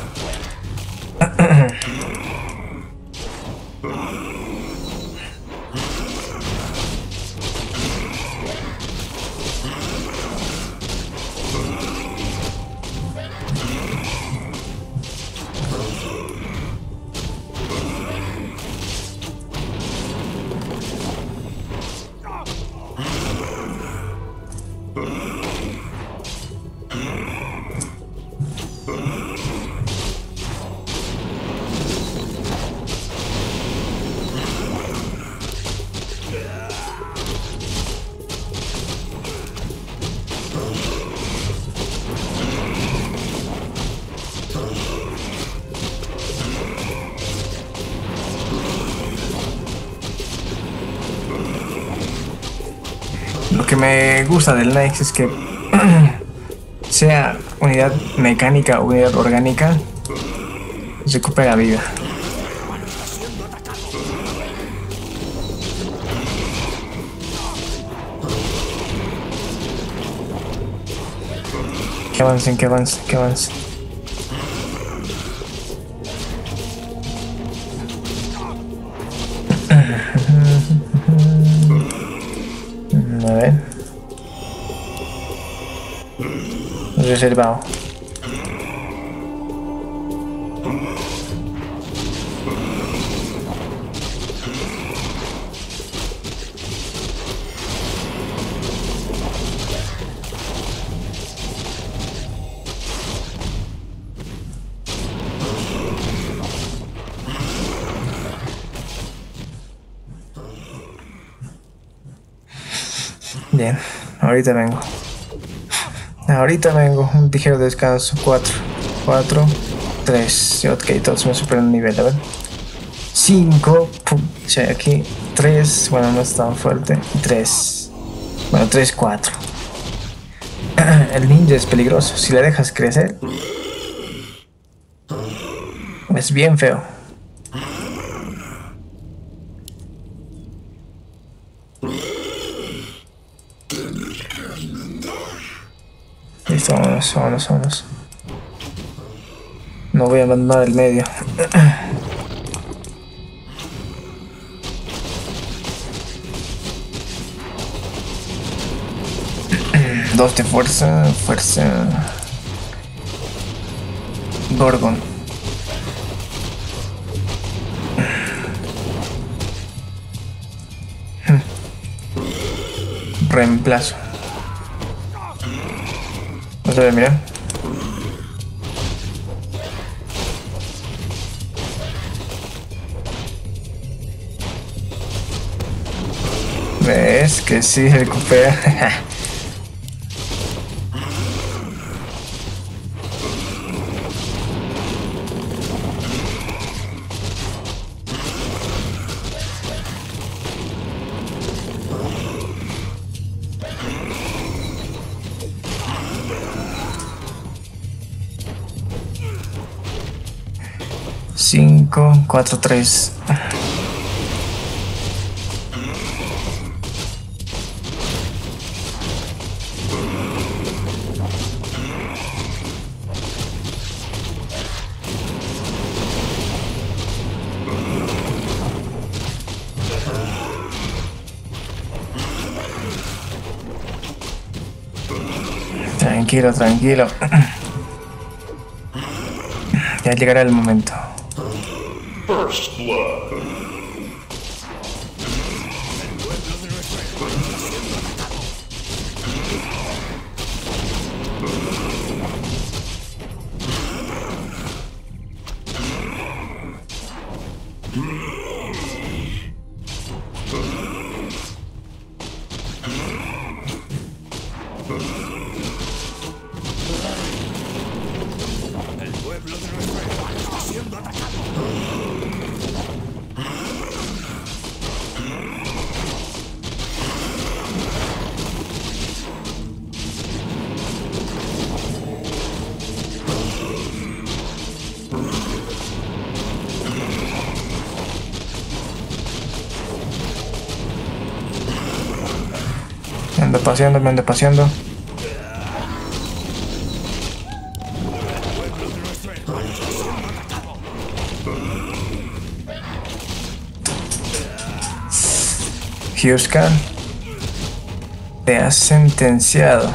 Lo que me gusta del Nyx es que sea unidad mecánica o unidad orgánica, recupera vida. Que avancen, que avancen, que avancen. A ver. Reservado. Bien, ahorita vengo. Un ligero descanso. 4, 3. Ok, todos me superan el nivel, a ver. 5. Sí, aquí. 3. Bueno, no es tan fuerte. 3. Bueno, 3, 4. El ninja es peligroso. Si le dejas crecer, es bien feo. Listo, vámonos. No voy a abandonar el medio. 2 de fuerza. Gorgon. reemplazo. No se ve, mira. ¿Ves? Que sí recupera. Cinco, 4, 3. Tranquilo, tranquilo. Ya llegará el momento. First blood. El pueblo de nuestro hermano está siendo atacado. Me ando paseando. Huskan, te has sentenciado.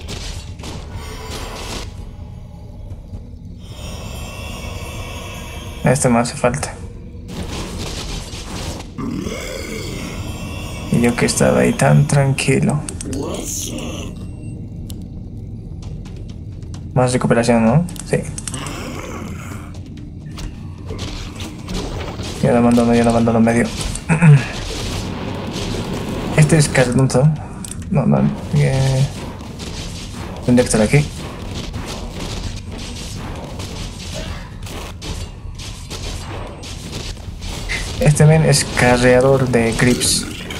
Este me hace falta. Y yo que estaba ahí tan tranquilo. Más recuperación, ¿no? Sí. Ya lo abandono medio. Este es Carlunto. No. Tendría que estar aquí. Este men es carreador de creeps.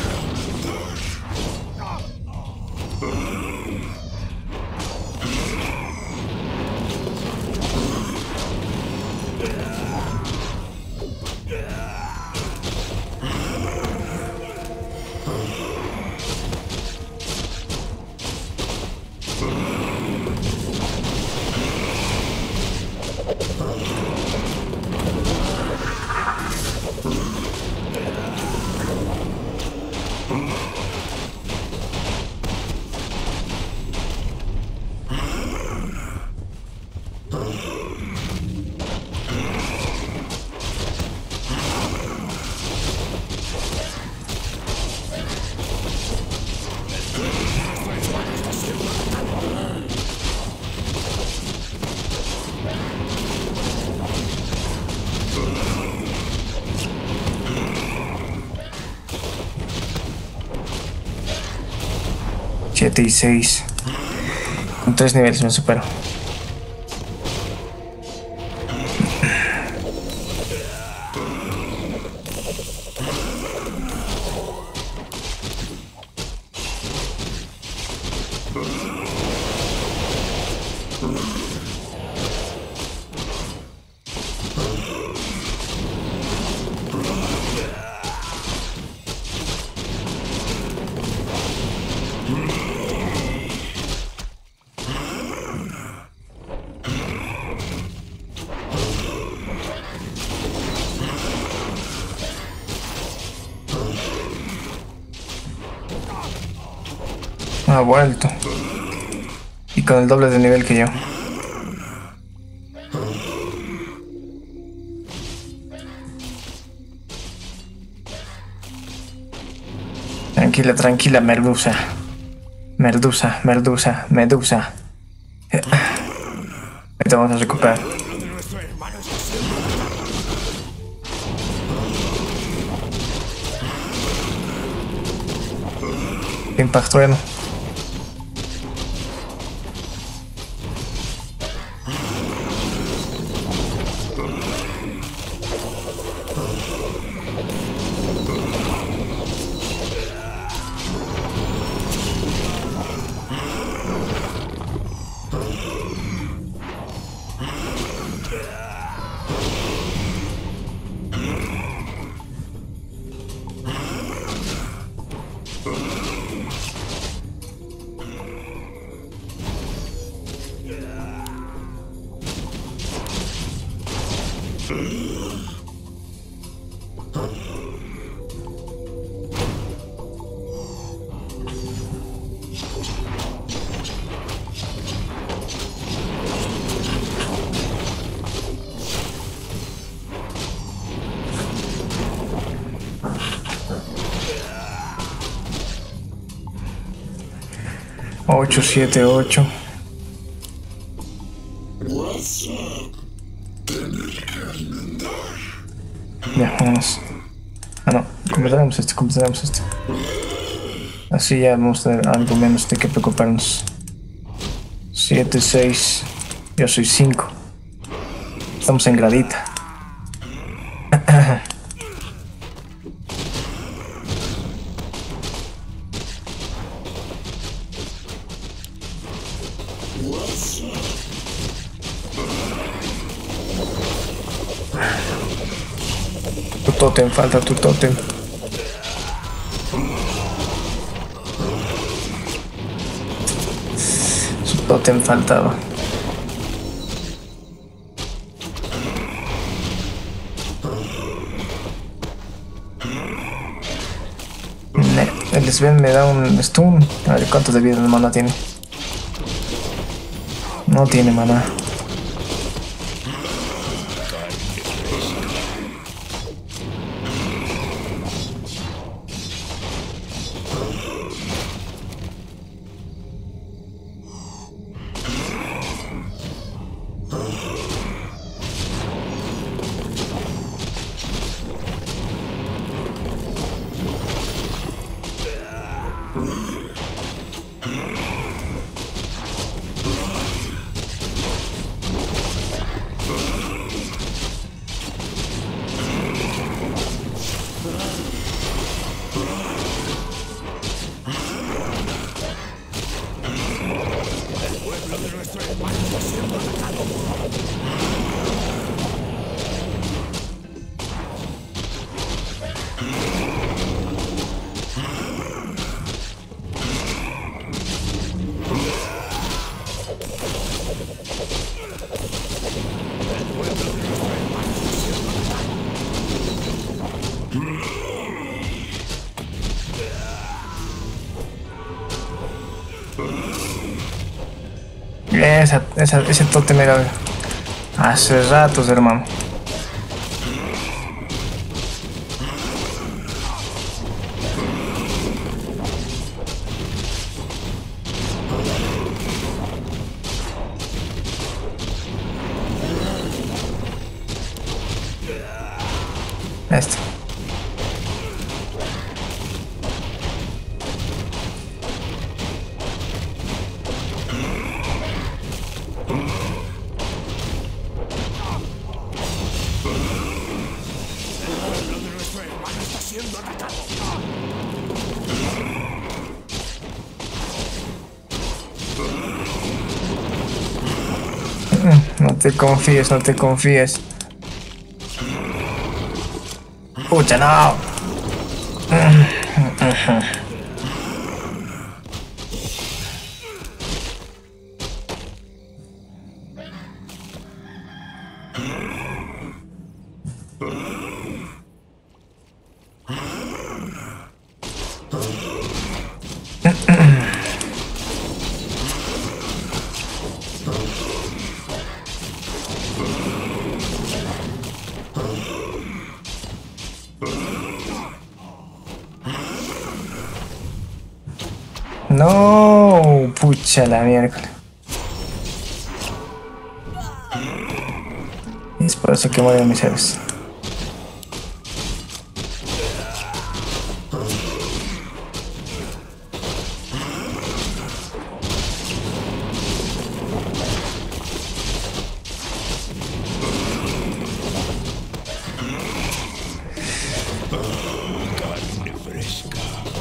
Siete y 6. Con 3 niveles me supero. Ha vuelto. Y con el doble de nivel que yo. Tranquila, tranquila, merluza. Medusa, Medusa, Medusa. Ahorita vamos a recuperar. Impact trueno. Ocho, 7, 8. Ya, vamos. Ah, no, completaremos este. Así ya vamos a tener algo menos de que preocuparnos. 7, 6. Yo soy 5. Estamos en gradita. Tu tótem, falta tu tótem. Su tótem faltaba. El Sven me da un stun. A ver cuánto de vida de mana tiene. No tiene mana. Ese tótem era hace ratos, hermano. Este. No te confíes, no te confíes. Pucha, no. No. pucha la miércoles. Y es por eso que mueren mis héroes. Carne fresca.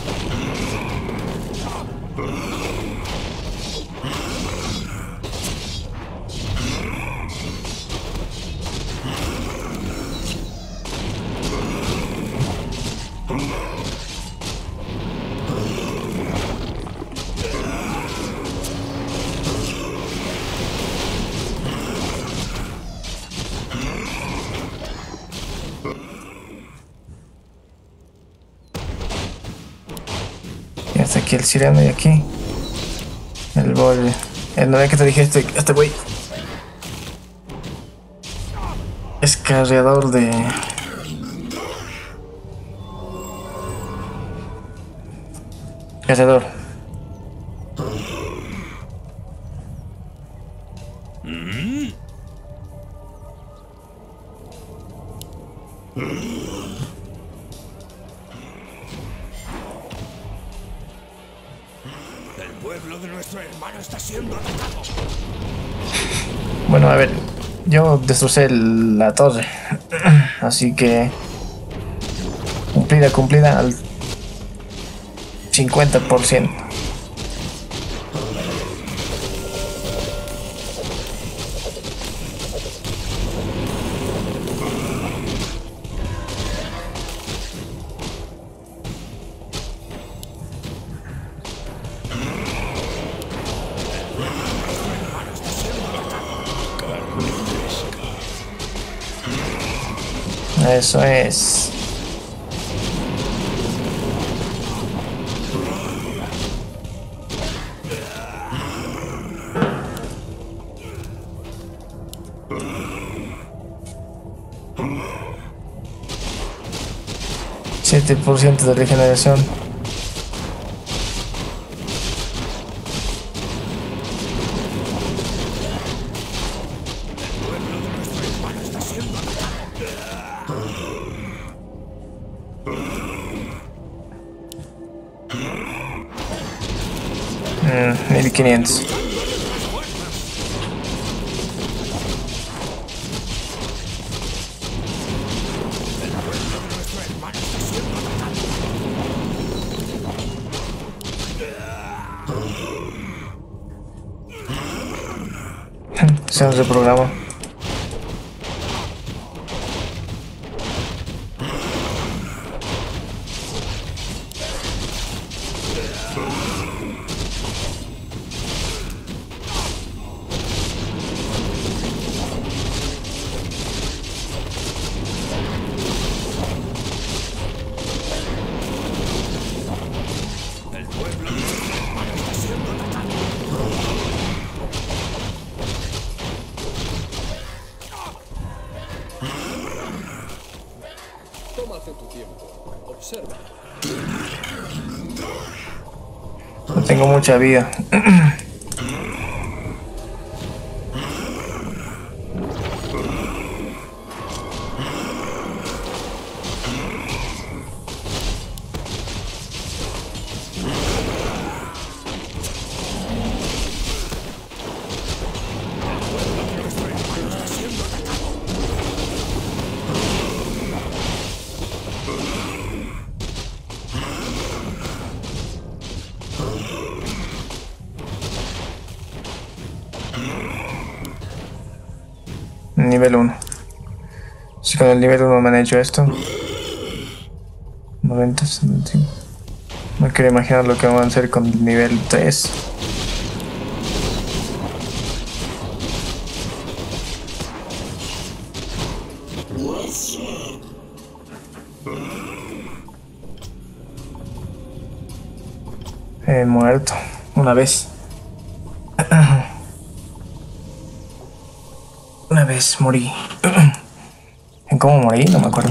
Y hasta aquí el sireno y aquí el bol. No ve que te dije este güey es cargador de cazador. El pueblo de nuestro hermano está siendo atacado. Bueno, a ver, yo destrocé la torre, así que cumplida al 50%. Eso es. $7% de regeneración. $1,500. Se nos reprograma. Tómate tu tiempo. Observa. No tengo mucha vida. Nivel 1. Si con el nivel 1 me han hecho esto. 90, 75. No quiero imaginar lo que van a hacer con el nivel 3. He muerto una vez. Una vez morí. ¿En cómo morí? No me acuerdo.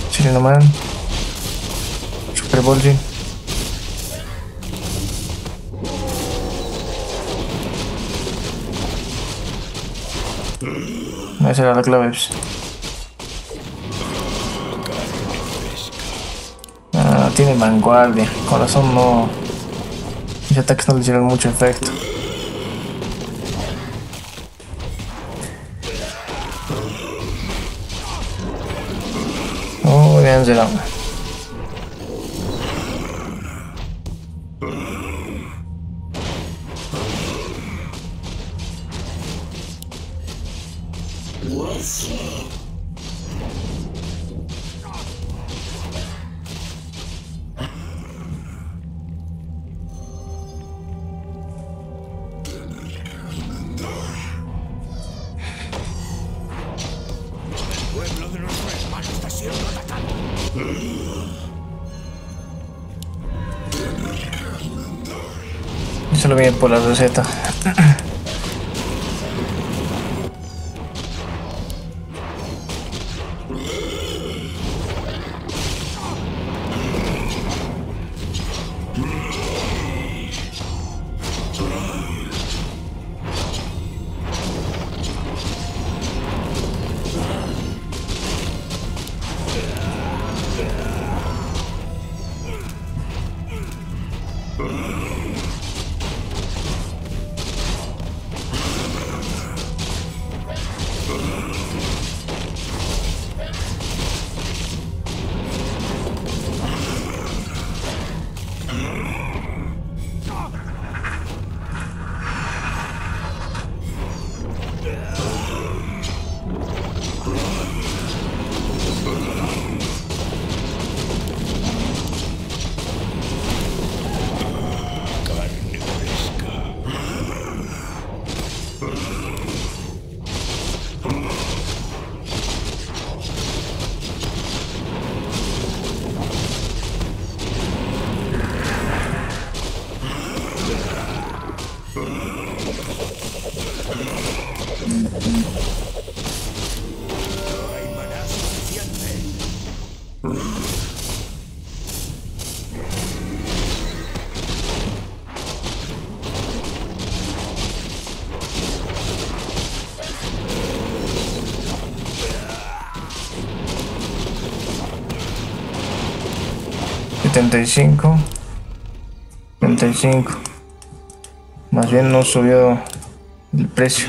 Chileno Man. Super Volgin. Esa era la clave. Ah, tiene vanguardia. Corazón no. Mis ataques no le hicieron mucho efecto. Oh, de Angela. El pueblo de nuestro hermano está siendo atacado. Solo viene por la receta. $75. Más bien no subió el precio.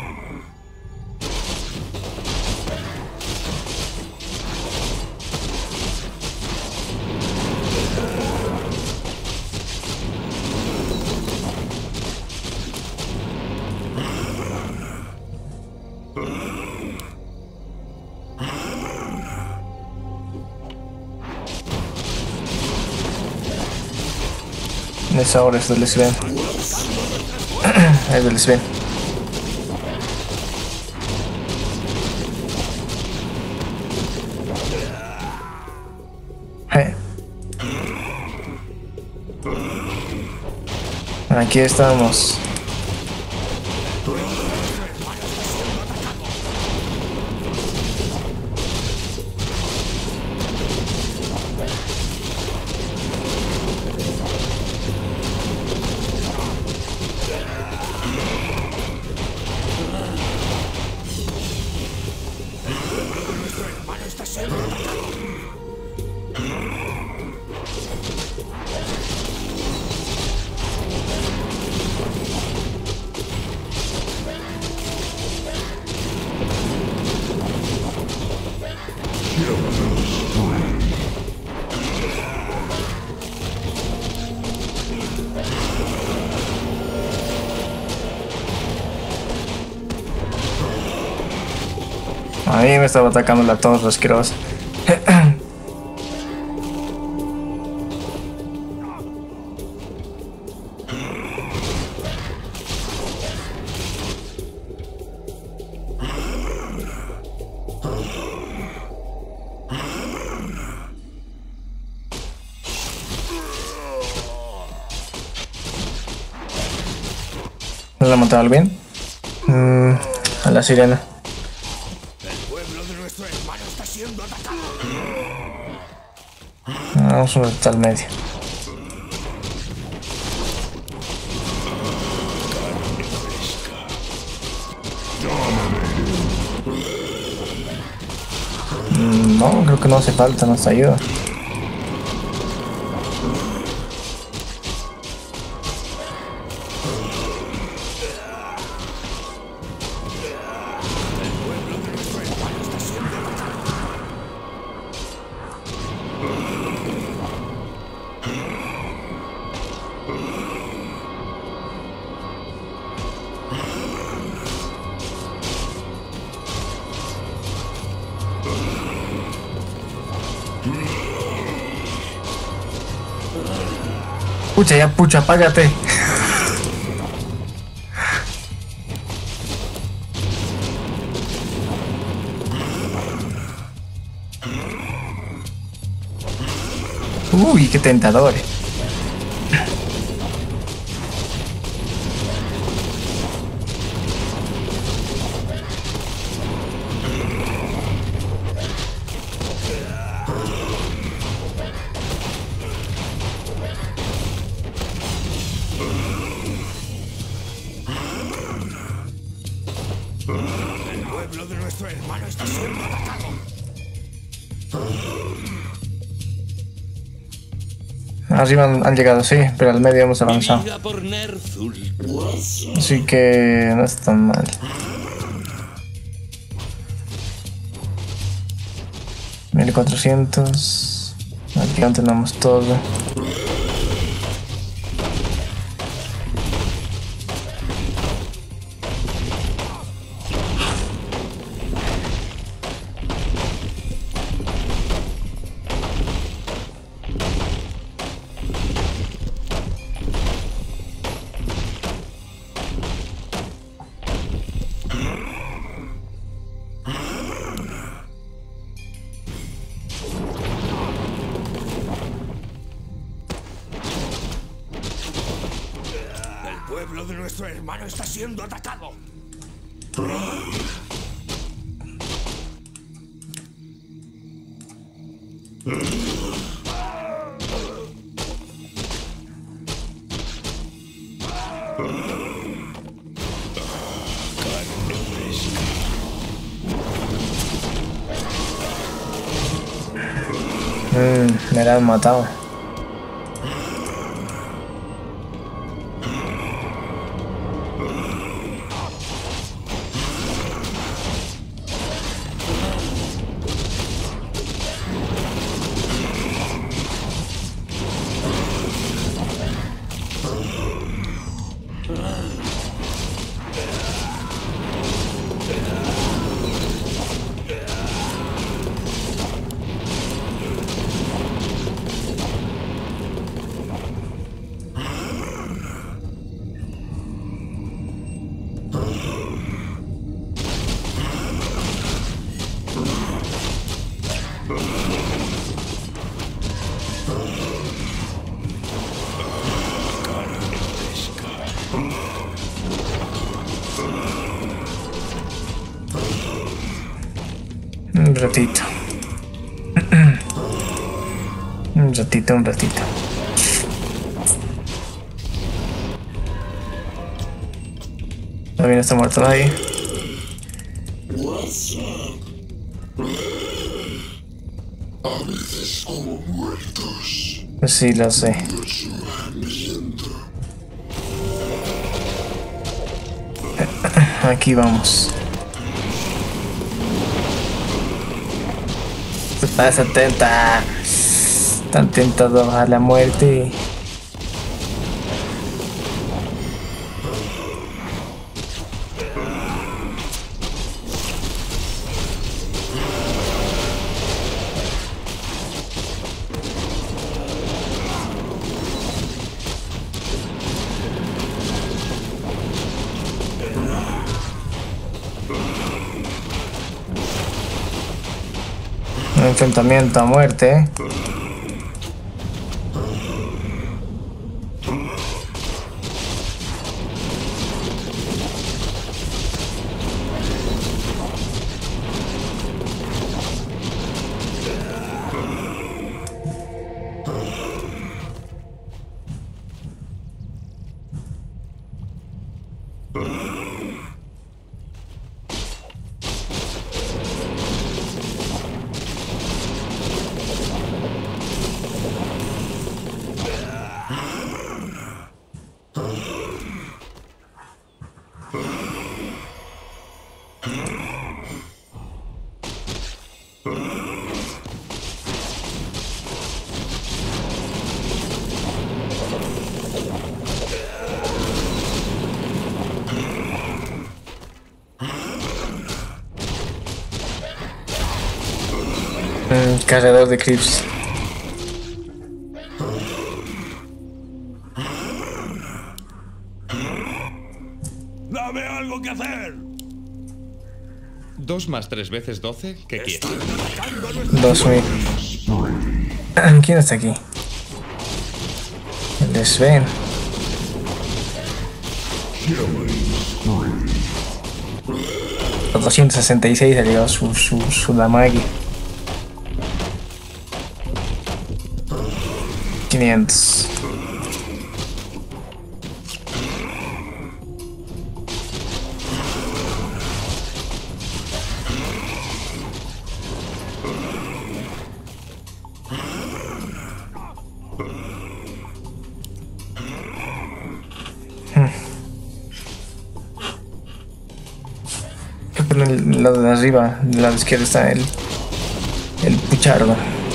Esa hora es del Sven. Es del Sven. Aquí estamos. A mí me estaba atacando la torre asquerosa. ¿No la mataron bien? A la sirena. El pueblo de nuestro hermano está siendo atacado. Vamos a hasta el medio. No, creo que no hace falta nuestra ayuda. Pucha, ya, pucha, apágate. Uy, qué tentador. El pueblo de nuestro hermano está siendo atacado. Arriba han llegado, sí, pero al medio hemos Mi avanzado. vida por Ner'zhul. Así que no está tan mal. 1400. Aquí aún tenemos todo. El pueblo de nuestro hermano está siendo atacado. Me la han matado. Un ratito. Un ratito. Todavía no está muerto nadie. A veces como muertos. Pues sí, lo sé. Aquí vamos. Estás atenta. Tan tentado a la muerte. Un enfrentamiento a muerte, ¿eh? Cargador de clips. ¡Dame algo que hacer! 2 más 3 veces 12, ¿qué quieres? 2000. ¿Quién está aquí? El de Sven. Los 266 ha llegado su damage. 500. Creo que en el lado de arriba, del lado izquierdo, está el puchardo.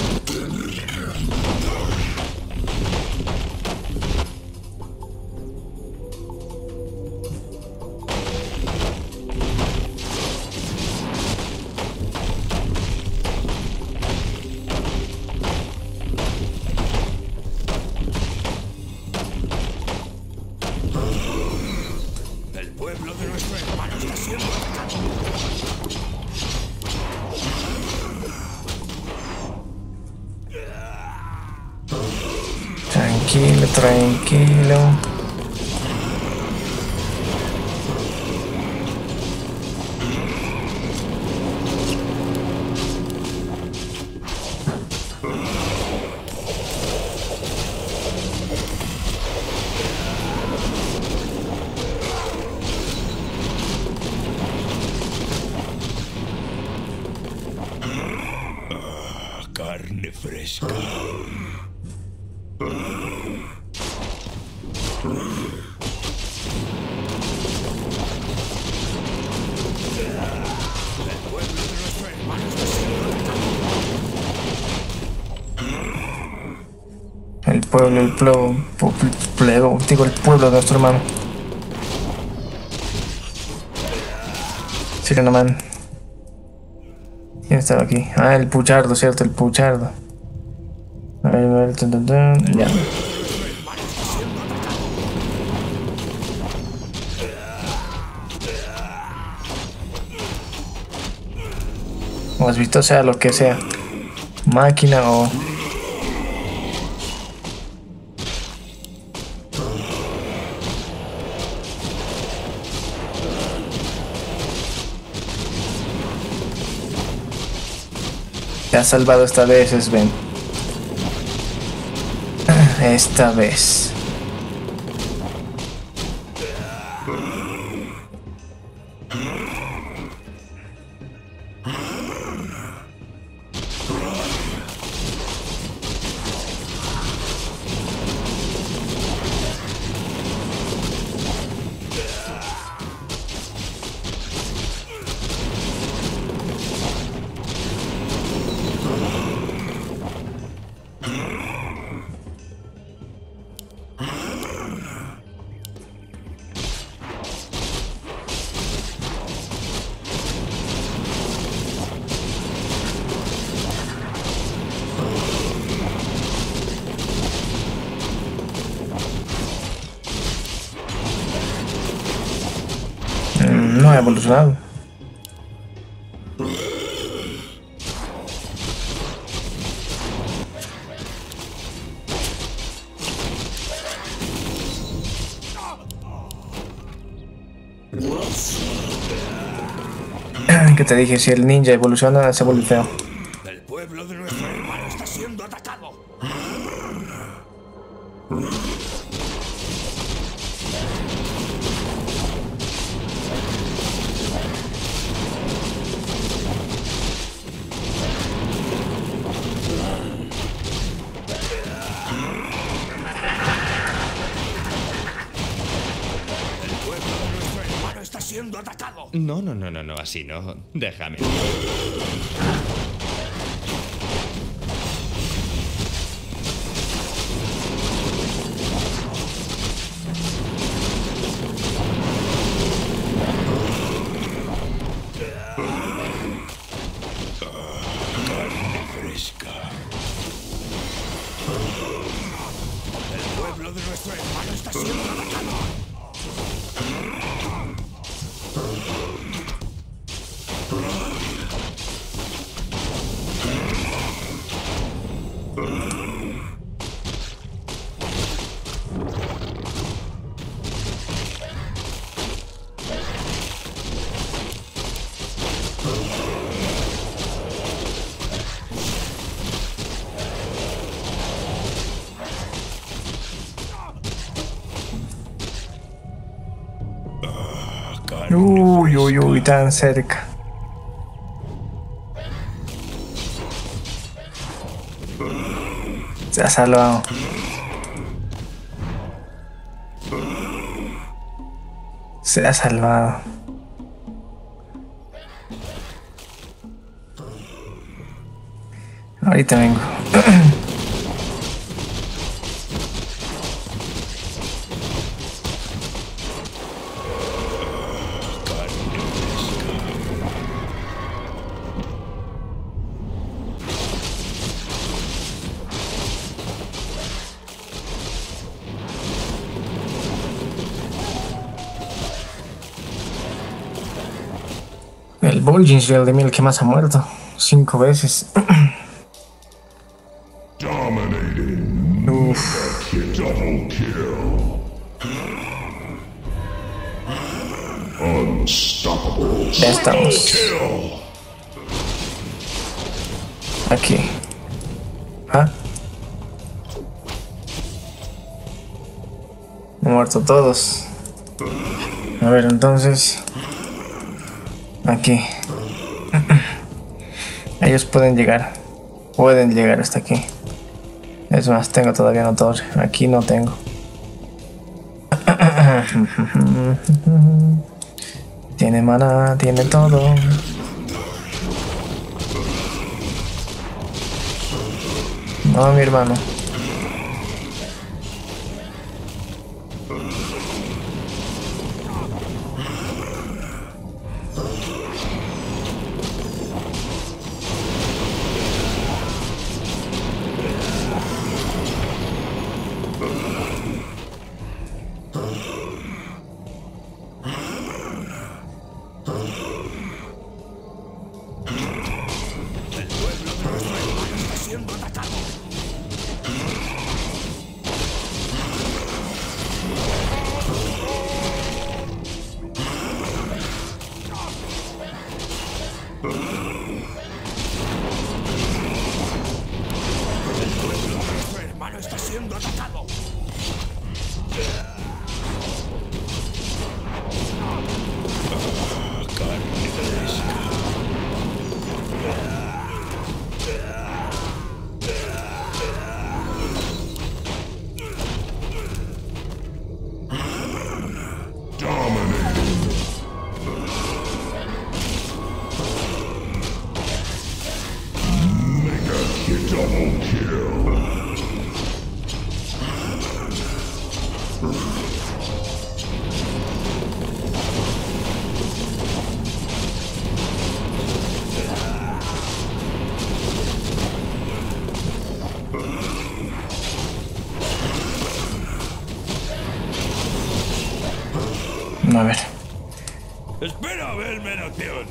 El pueblo de nuestro hermano está siendo atacado. Tranquilo, tranquilo. Carne fresca. El pueblo, digo, el pueblo de nuestro hermano. Sirena Man. ¿Quién estaba aquí? Ah, el puchardo, cierto, el puchardo. A ver, ya. O has visto, sea lo que sea. Máquina o... Te has salvado esta vez, Sven. Esta vez. No ha evolucionado. Que te dije, si el ninja evoluciona, se vuelve feo. El pueblo de nuestro hermano está siendo atacado. siendo atacado. No, no, no, no, no, así no. Déjame. Carne fresca. El pueblo de nuestro hermano está siendo atacado. Uy, uy, uy, tan cerca. Se ha salvado. Se ha salvado. Ahorita vengo. El Vol'jin Real de Miel que más ha muerto. 5 veces. Dominating. Uf, Double kill. Unstoppable. ya estamos. Aquí. ¿Ah? Han muerto todos. A ver, entonces. Aquí. Ellos pueden llegar. Pueden llegar hasta aquí. Es más, tengo todavía una torre. Aquí no tengo. Tiene mana, tiene todo. No, mi hermano. Siendo atacado. El pueblo de nuestro hermano está siendo atacado. Carne fresca. Double kill. A ver. Espera, verme en acción.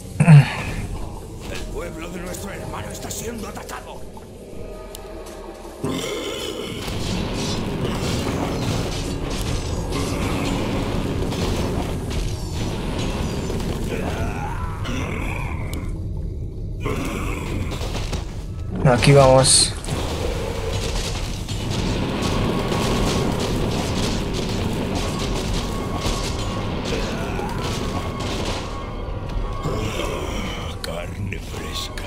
El pueblo de nuestro hermano está siendo atacado. Aquí vamos. Carne fresca.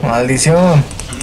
Maldición.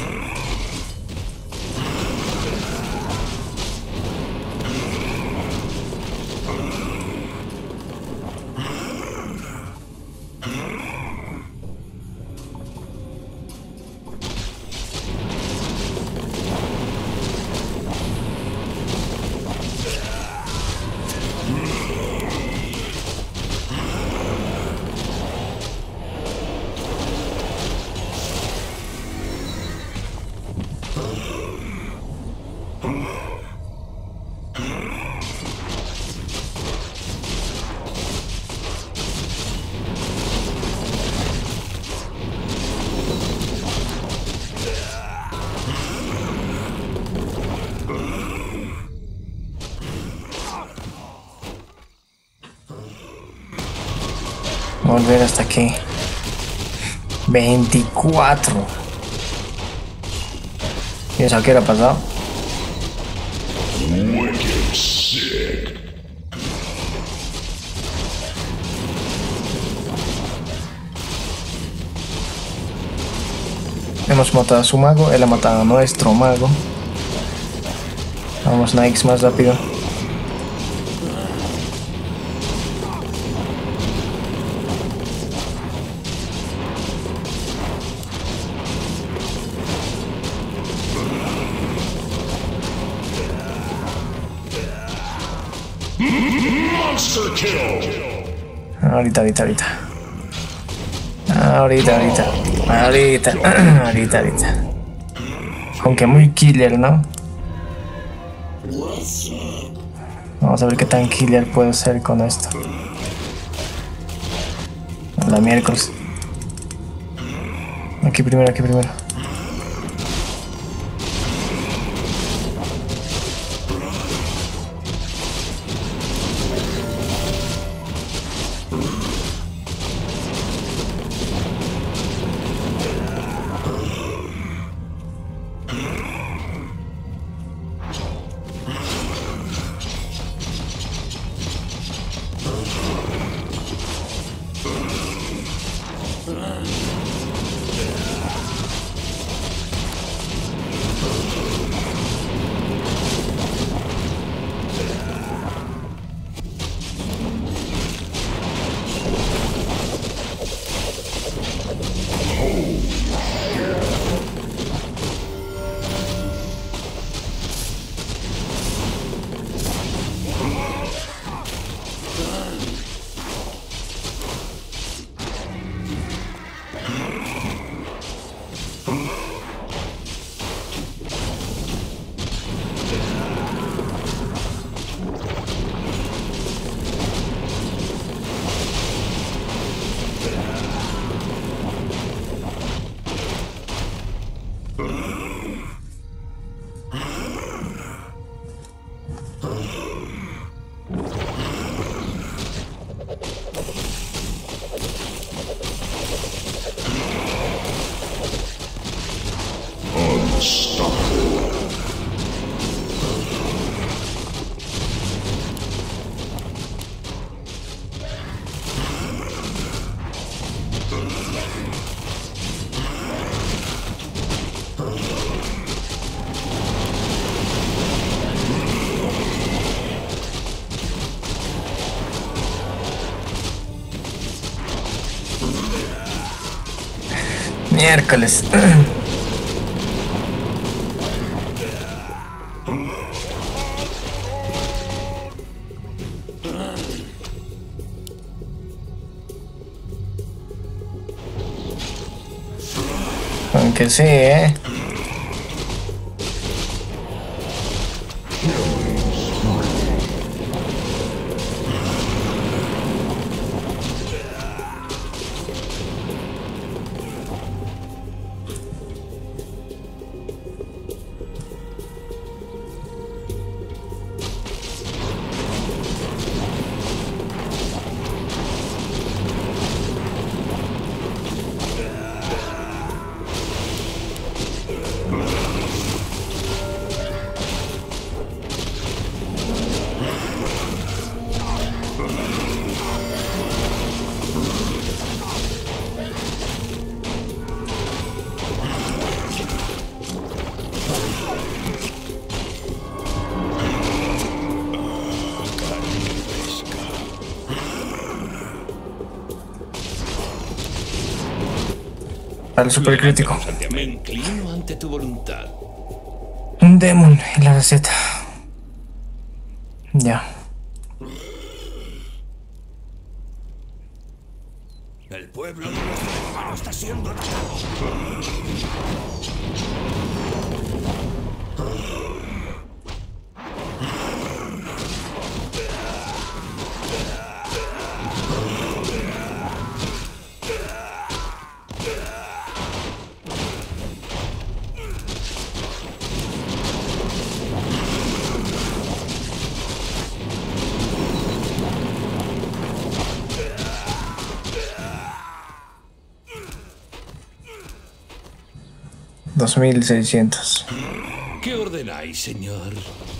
Volver hasta aquí. 24. ¿Y eso a qué hora ha pasado? Wicked sick. Hemos matado a su mago, él ha matado a nuestro mago. Vamos, Nikes, más rápido. Monster kill. Ahorita. Aunque muy killer, ¿no? Vamos a ver qué tan killer puedo ser con esto. La miércoles. Aquí primero. Miércoles. Aunque sí, Para el super crítico. Me inclino ante tu voluntad. Un demon y la receta. Ya. El pueblo de nuestro hermano está siendo atacado. $2,600. ¿Qué ordenáis, señor?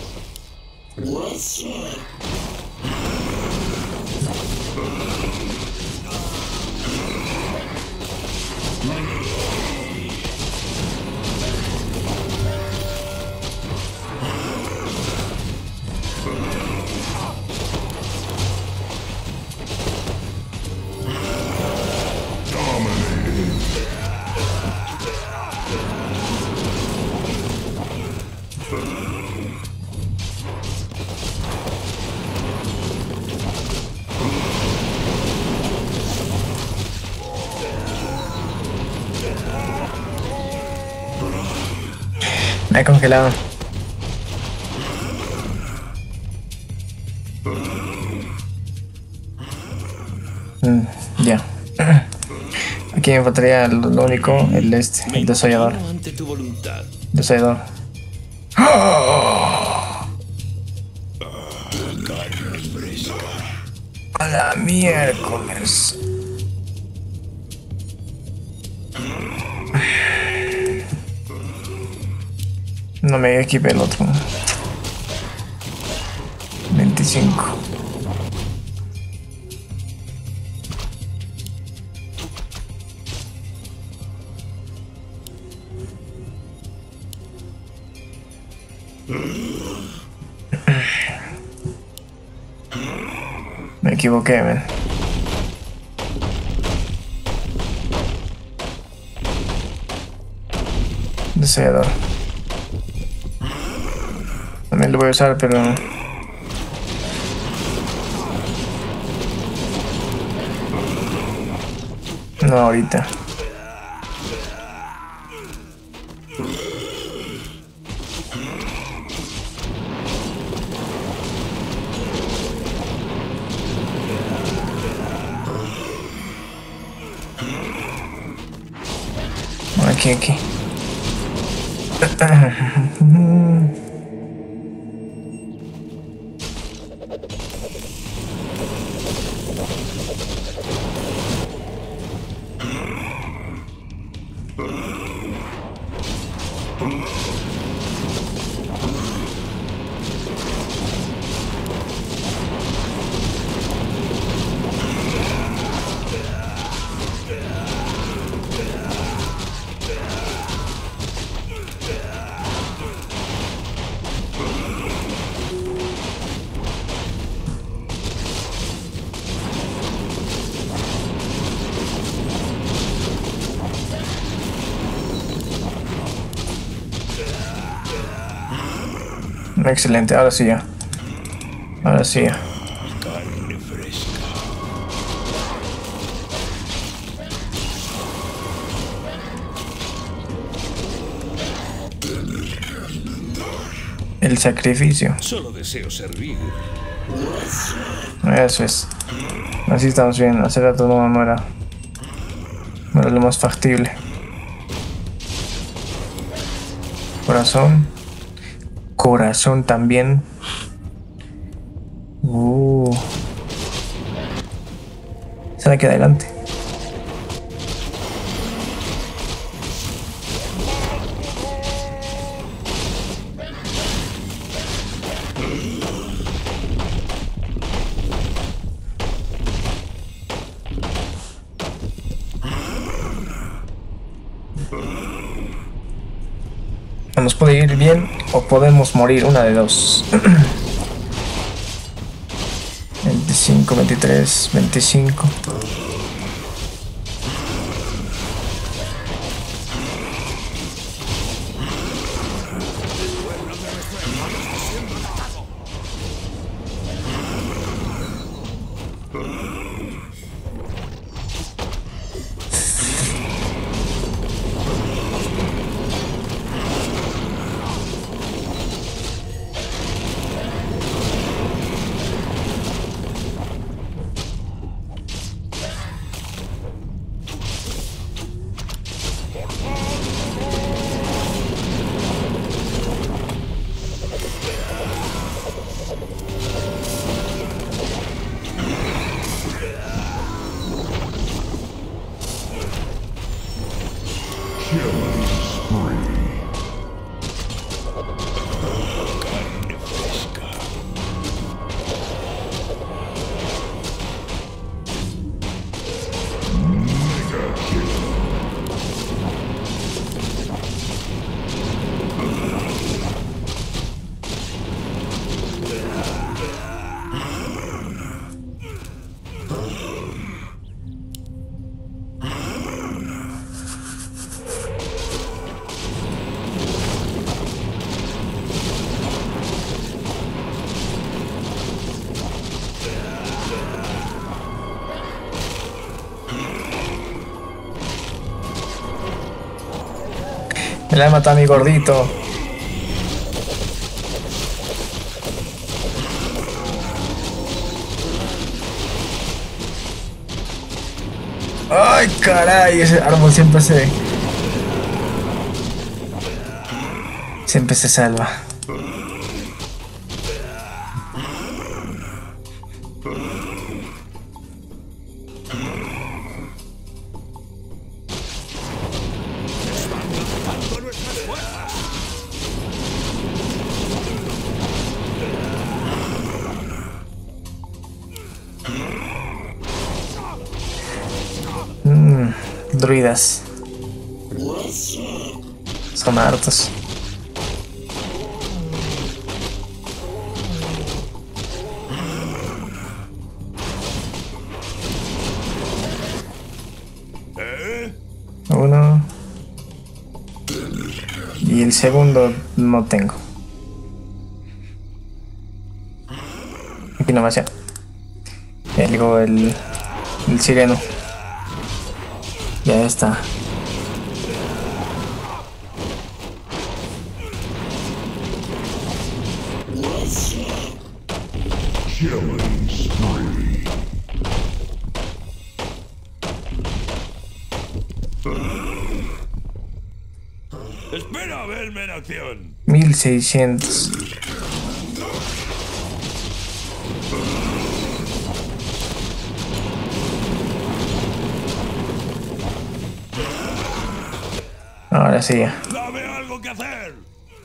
Me he congelado. Ya. Aquí me faltaría lo único, el desollador. Inclino ante tu voluntad. Desollador. A la miércoles. No me equipé el otro. 25. Me equivoqué, man. Deseador. También lo voy a usar, pero no ahorita. Aquí. Excelente, ahora sí ya. Ahora sí ya. Carne fresca. El sacrificio. Solo deseo servir. Eso es. Así estamos bien. Hace rato no era lo más factible. Corazón también. Sale aquí adelante. Nos puede ir bien o podemos morir, una de dos. 25, 23, 25. Me la he matado a mi gordito. Ay, caray, ese árbol siempre se salva. Druidas. Son hartos. Uno. Y el segundo no tengo. Aquí nomás ya. El sireno. Ya está. Killing spree. ¡Espera a verme en acción! 1600. Ahora sí. ¡Dame algo que hacer!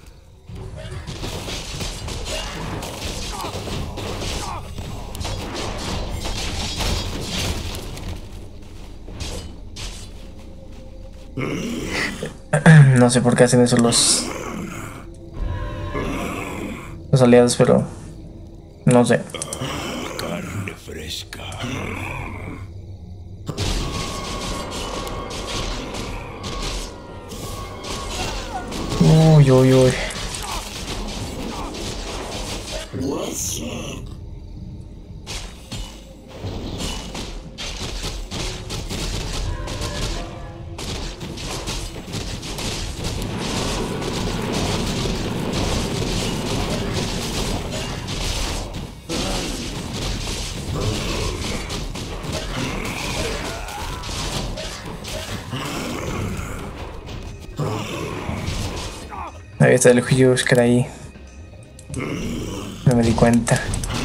No sé por qué hacen eso los aliados, pero no sé. Carne fresca. Uy, uy, uy. Ahí está el Husker ahí. No me di cuenta.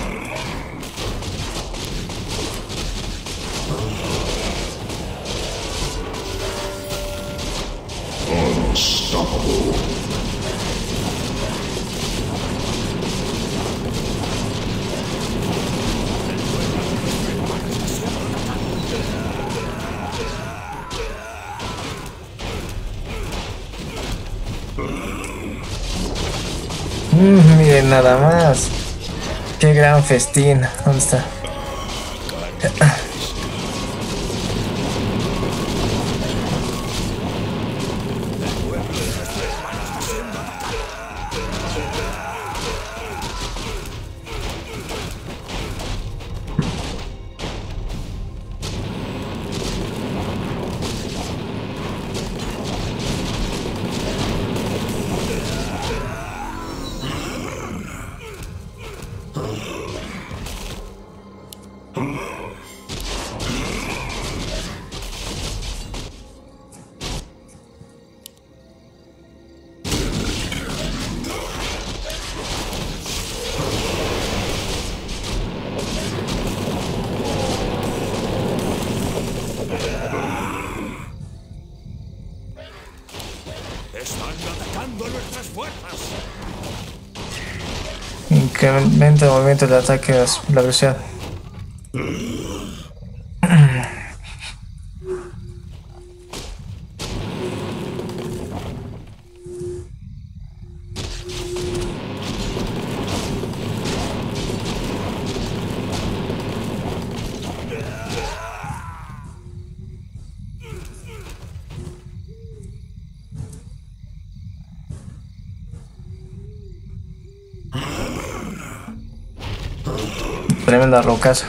Unstoppable. Miren nada más. Qué gran festín. ¿Dónde está? ¡Están atacando nuestras fuerzas! Incrementa el movimiento de ataque, la velocidad. Tremenda rocaza.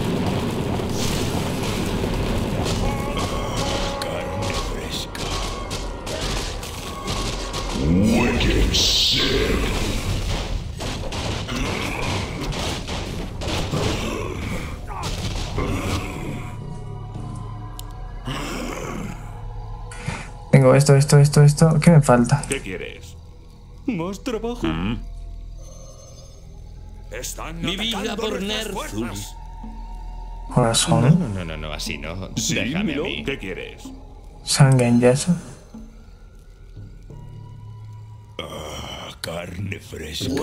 Carne fresca. tengo esto. ¿Qué me falta? ¿Qué quieres? Más trabajo. Están Mi vida atacando por nuestras Nerthul. fuerzas. Corazón. No, así no. Sí, Déjame a Milo, mí. ¿qué quieres? Sangre en yeso. Carne fresca.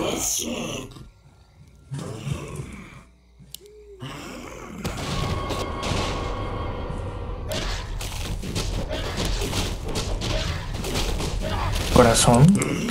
Corazón.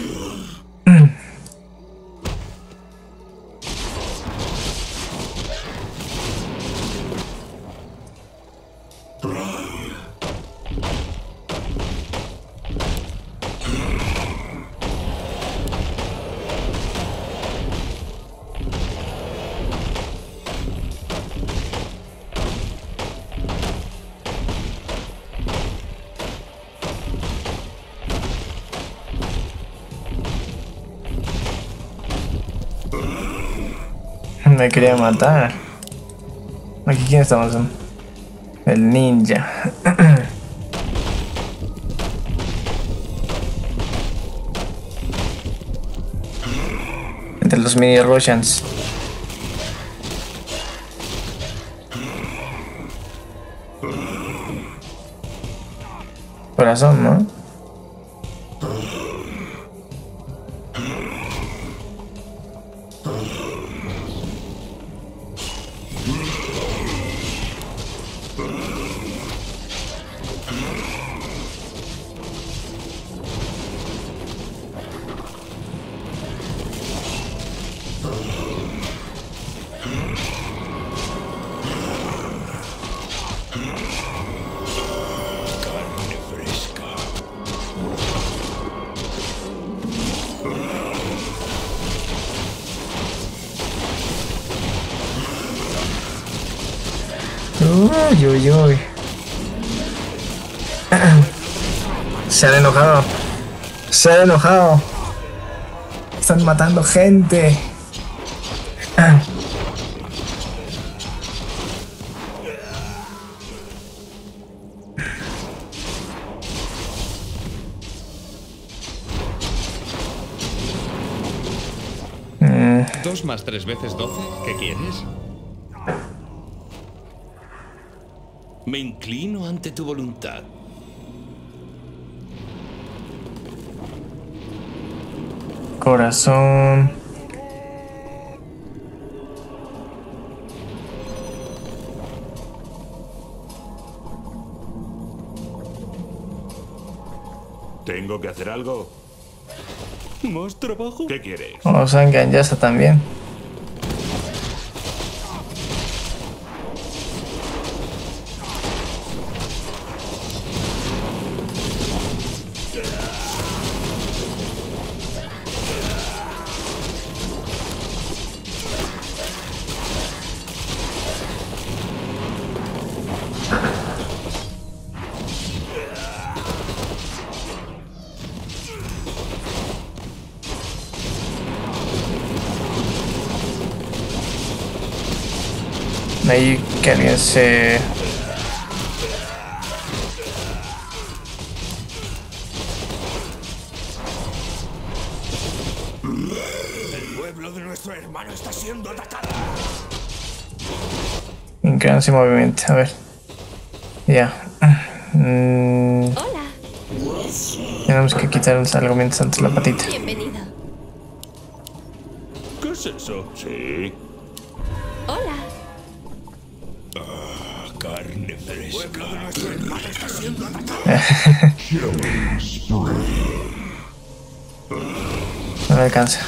Me quería matar. Aquí, ¿quién estamos? El ninja. Entre los mini Russians. Corazón, ¿no? Carne fresca. Uy, uy, uy. Se han enojado. Se han enojado. Están matando gente. ¿2 más 3 veces 12? ¿Qué quieres? Me inclino ante tu voluntad. Corazón. ¿Tengo que hacer algo? ¿Más trabajo? ¿Qué quieres? O sangre en yeso también. Ahí que alguien se... El pueblo de nuestro hermano está siendo atacado. Increíble movimiento. A ver. Ya. Hola. Tenemos que quitar algo mientras antes la patita. Bienvenido. ¿Qué es eso? Sí. Hola. Carne El fresca. pueblo de nuestro hermano está siendo atacado. Killing spree. No me alcanza.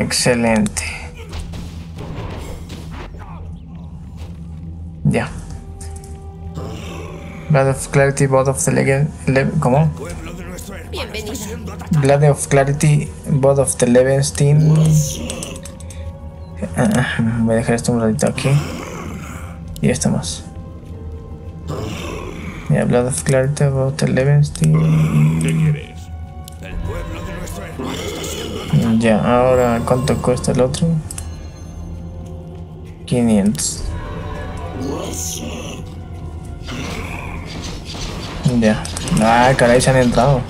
Excelente. Ya. Blood of Clarity, Blood of the Legend. ¿Cómo? Pueblo de nuestro hermano está Bienvenido. siendo atacado. Blood of Clarity, Blood of the Levenstein. Voy a dejar esto un ratito aquí. Y esto más. Ya, Blood of Clarity, Blood of the Levenstein. ¿Qué quieres? El pueblo de nuestro hermano está siendo atacado. Ya, ahora ¿cuánto cuesta el otro? 500. Ya. Ah, caray, se han entrado.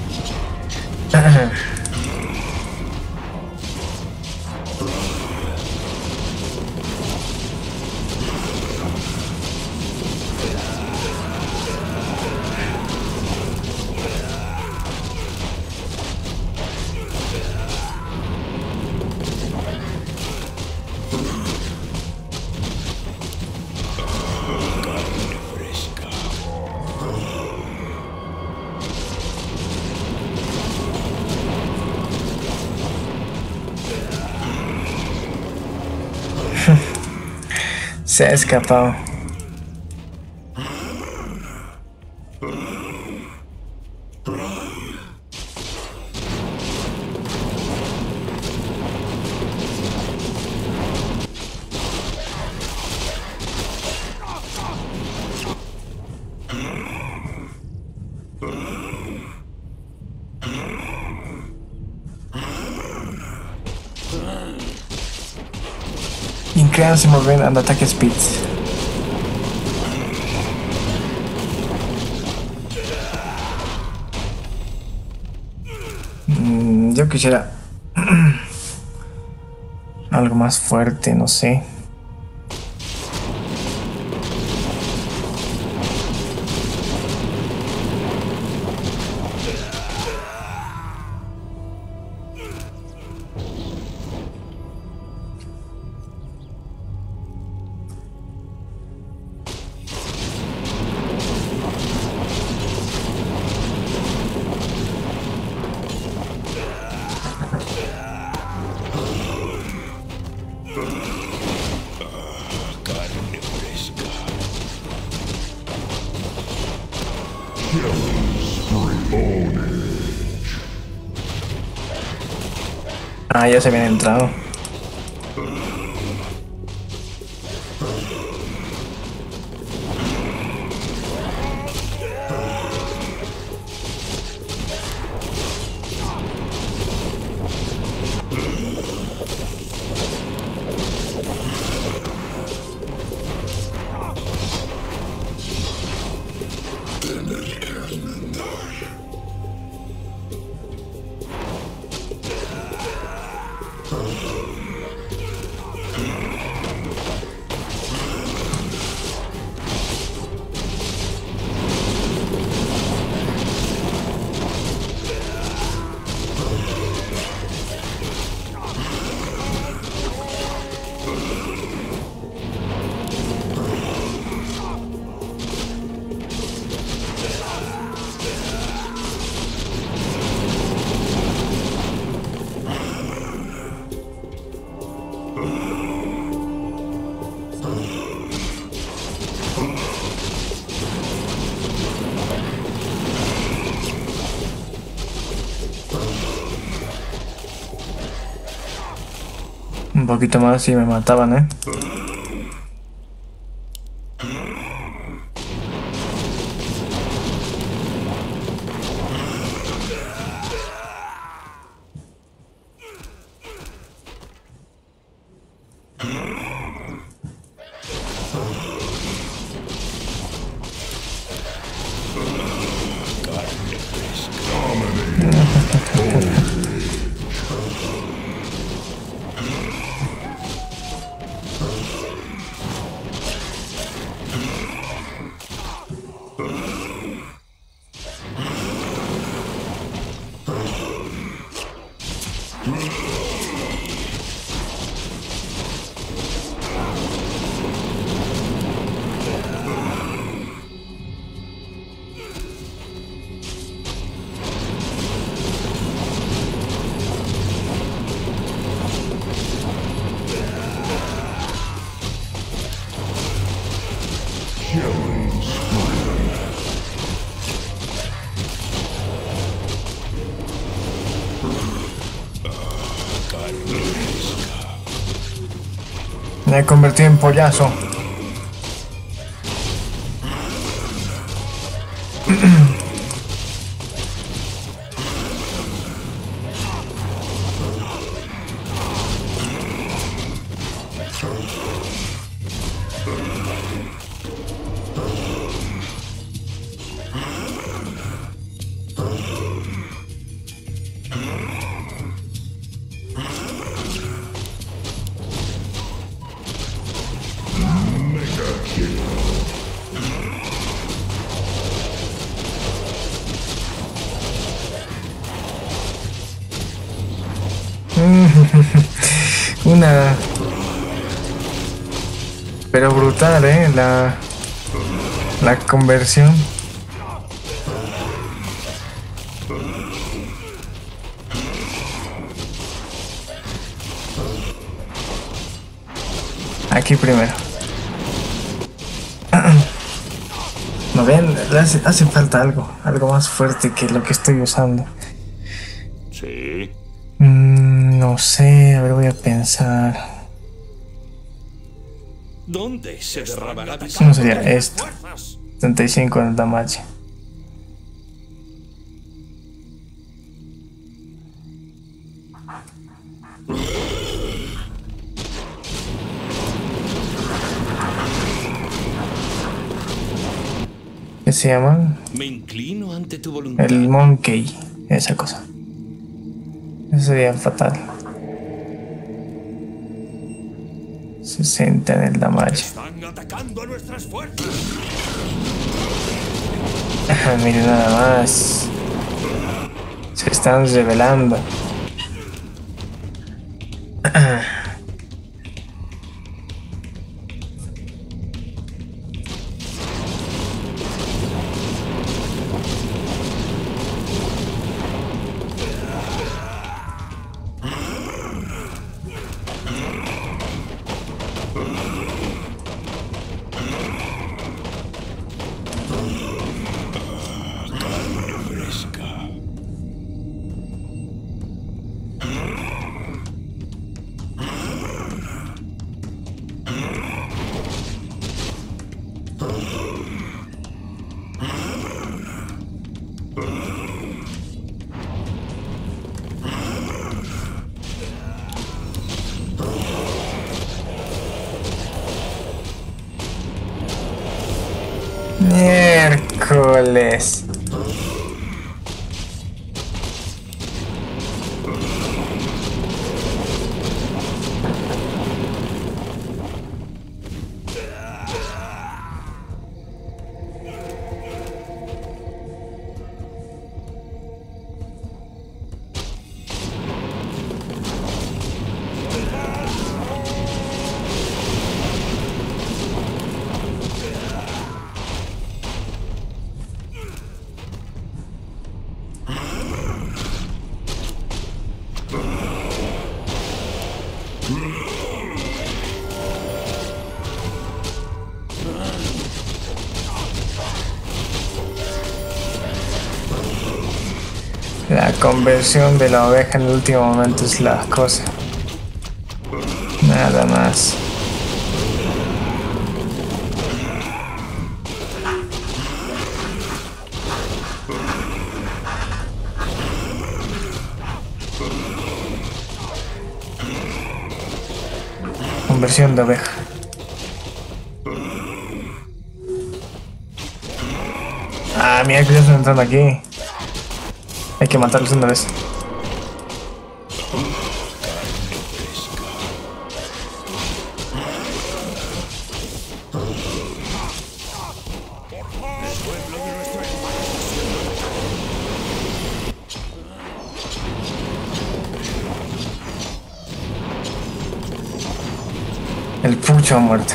Se ha escapado. Increase movement and attack speeds. Yo quisiera algo más fuerte, no sé. Carne fresca. Ah, ya se habían entrado. Un poquito más y me mataban, ¿eh? Me he convertido en pollazo. Una... Pero brutal, la conversión. Aquí primero. ¿No ven? Hace falta algo más fuerte que lo que estoy usando. Sí. No sé, a ver, voy a pensar. ¿Dónde se derramará mi ¿Cómo sería esto? fuerzas? 75 en el damage. ¿Qué se llama? Me inclino ante tu voluntad. El Monkey, esa cosa. Eso sería fatal. 60 en el damage. Están atacando a nuestras fuerzas. Miren nada más. Se están revelando. Miércoles. La conversión de la oveja en el último momento es la cosa. Nada más. Conversión de oveja. Ah, mira que ya están entrando aquí. Hay que matarlos una vez. El pucho ha muerto.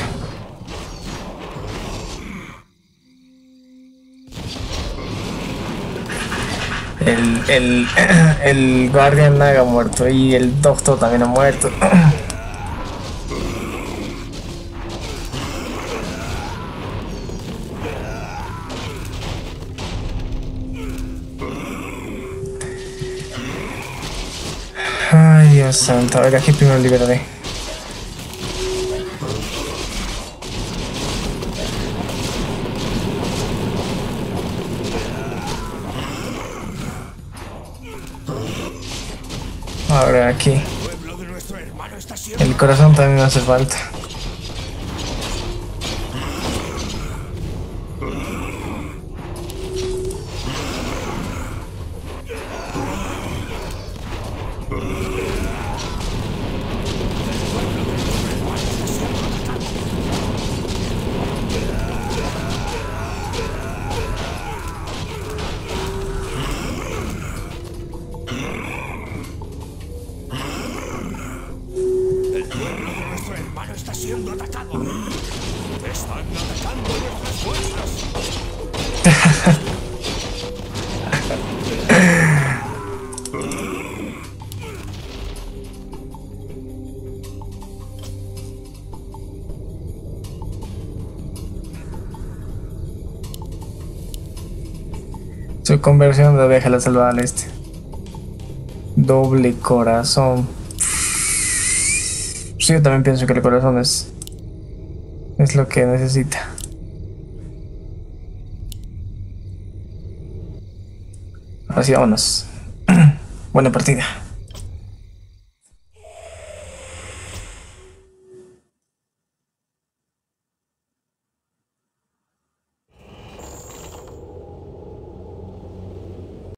El Guardian Naga ha muerto y el Doctor también ha muerto. Ay, Dios santo. A ver, aquí primero liberaré. Ahora aquí. El pueblo de nuestro hermano está siendo... El corazón también me hace falta. El pueblo de nuestro hermano está siendo atacado. Están atacando nuestras fuerzas. Su conversión de abeja la salva al este. Doble corazón. Sí, yo también pienso que el corazón es lo que necesita. Así vámonos. Buena partida.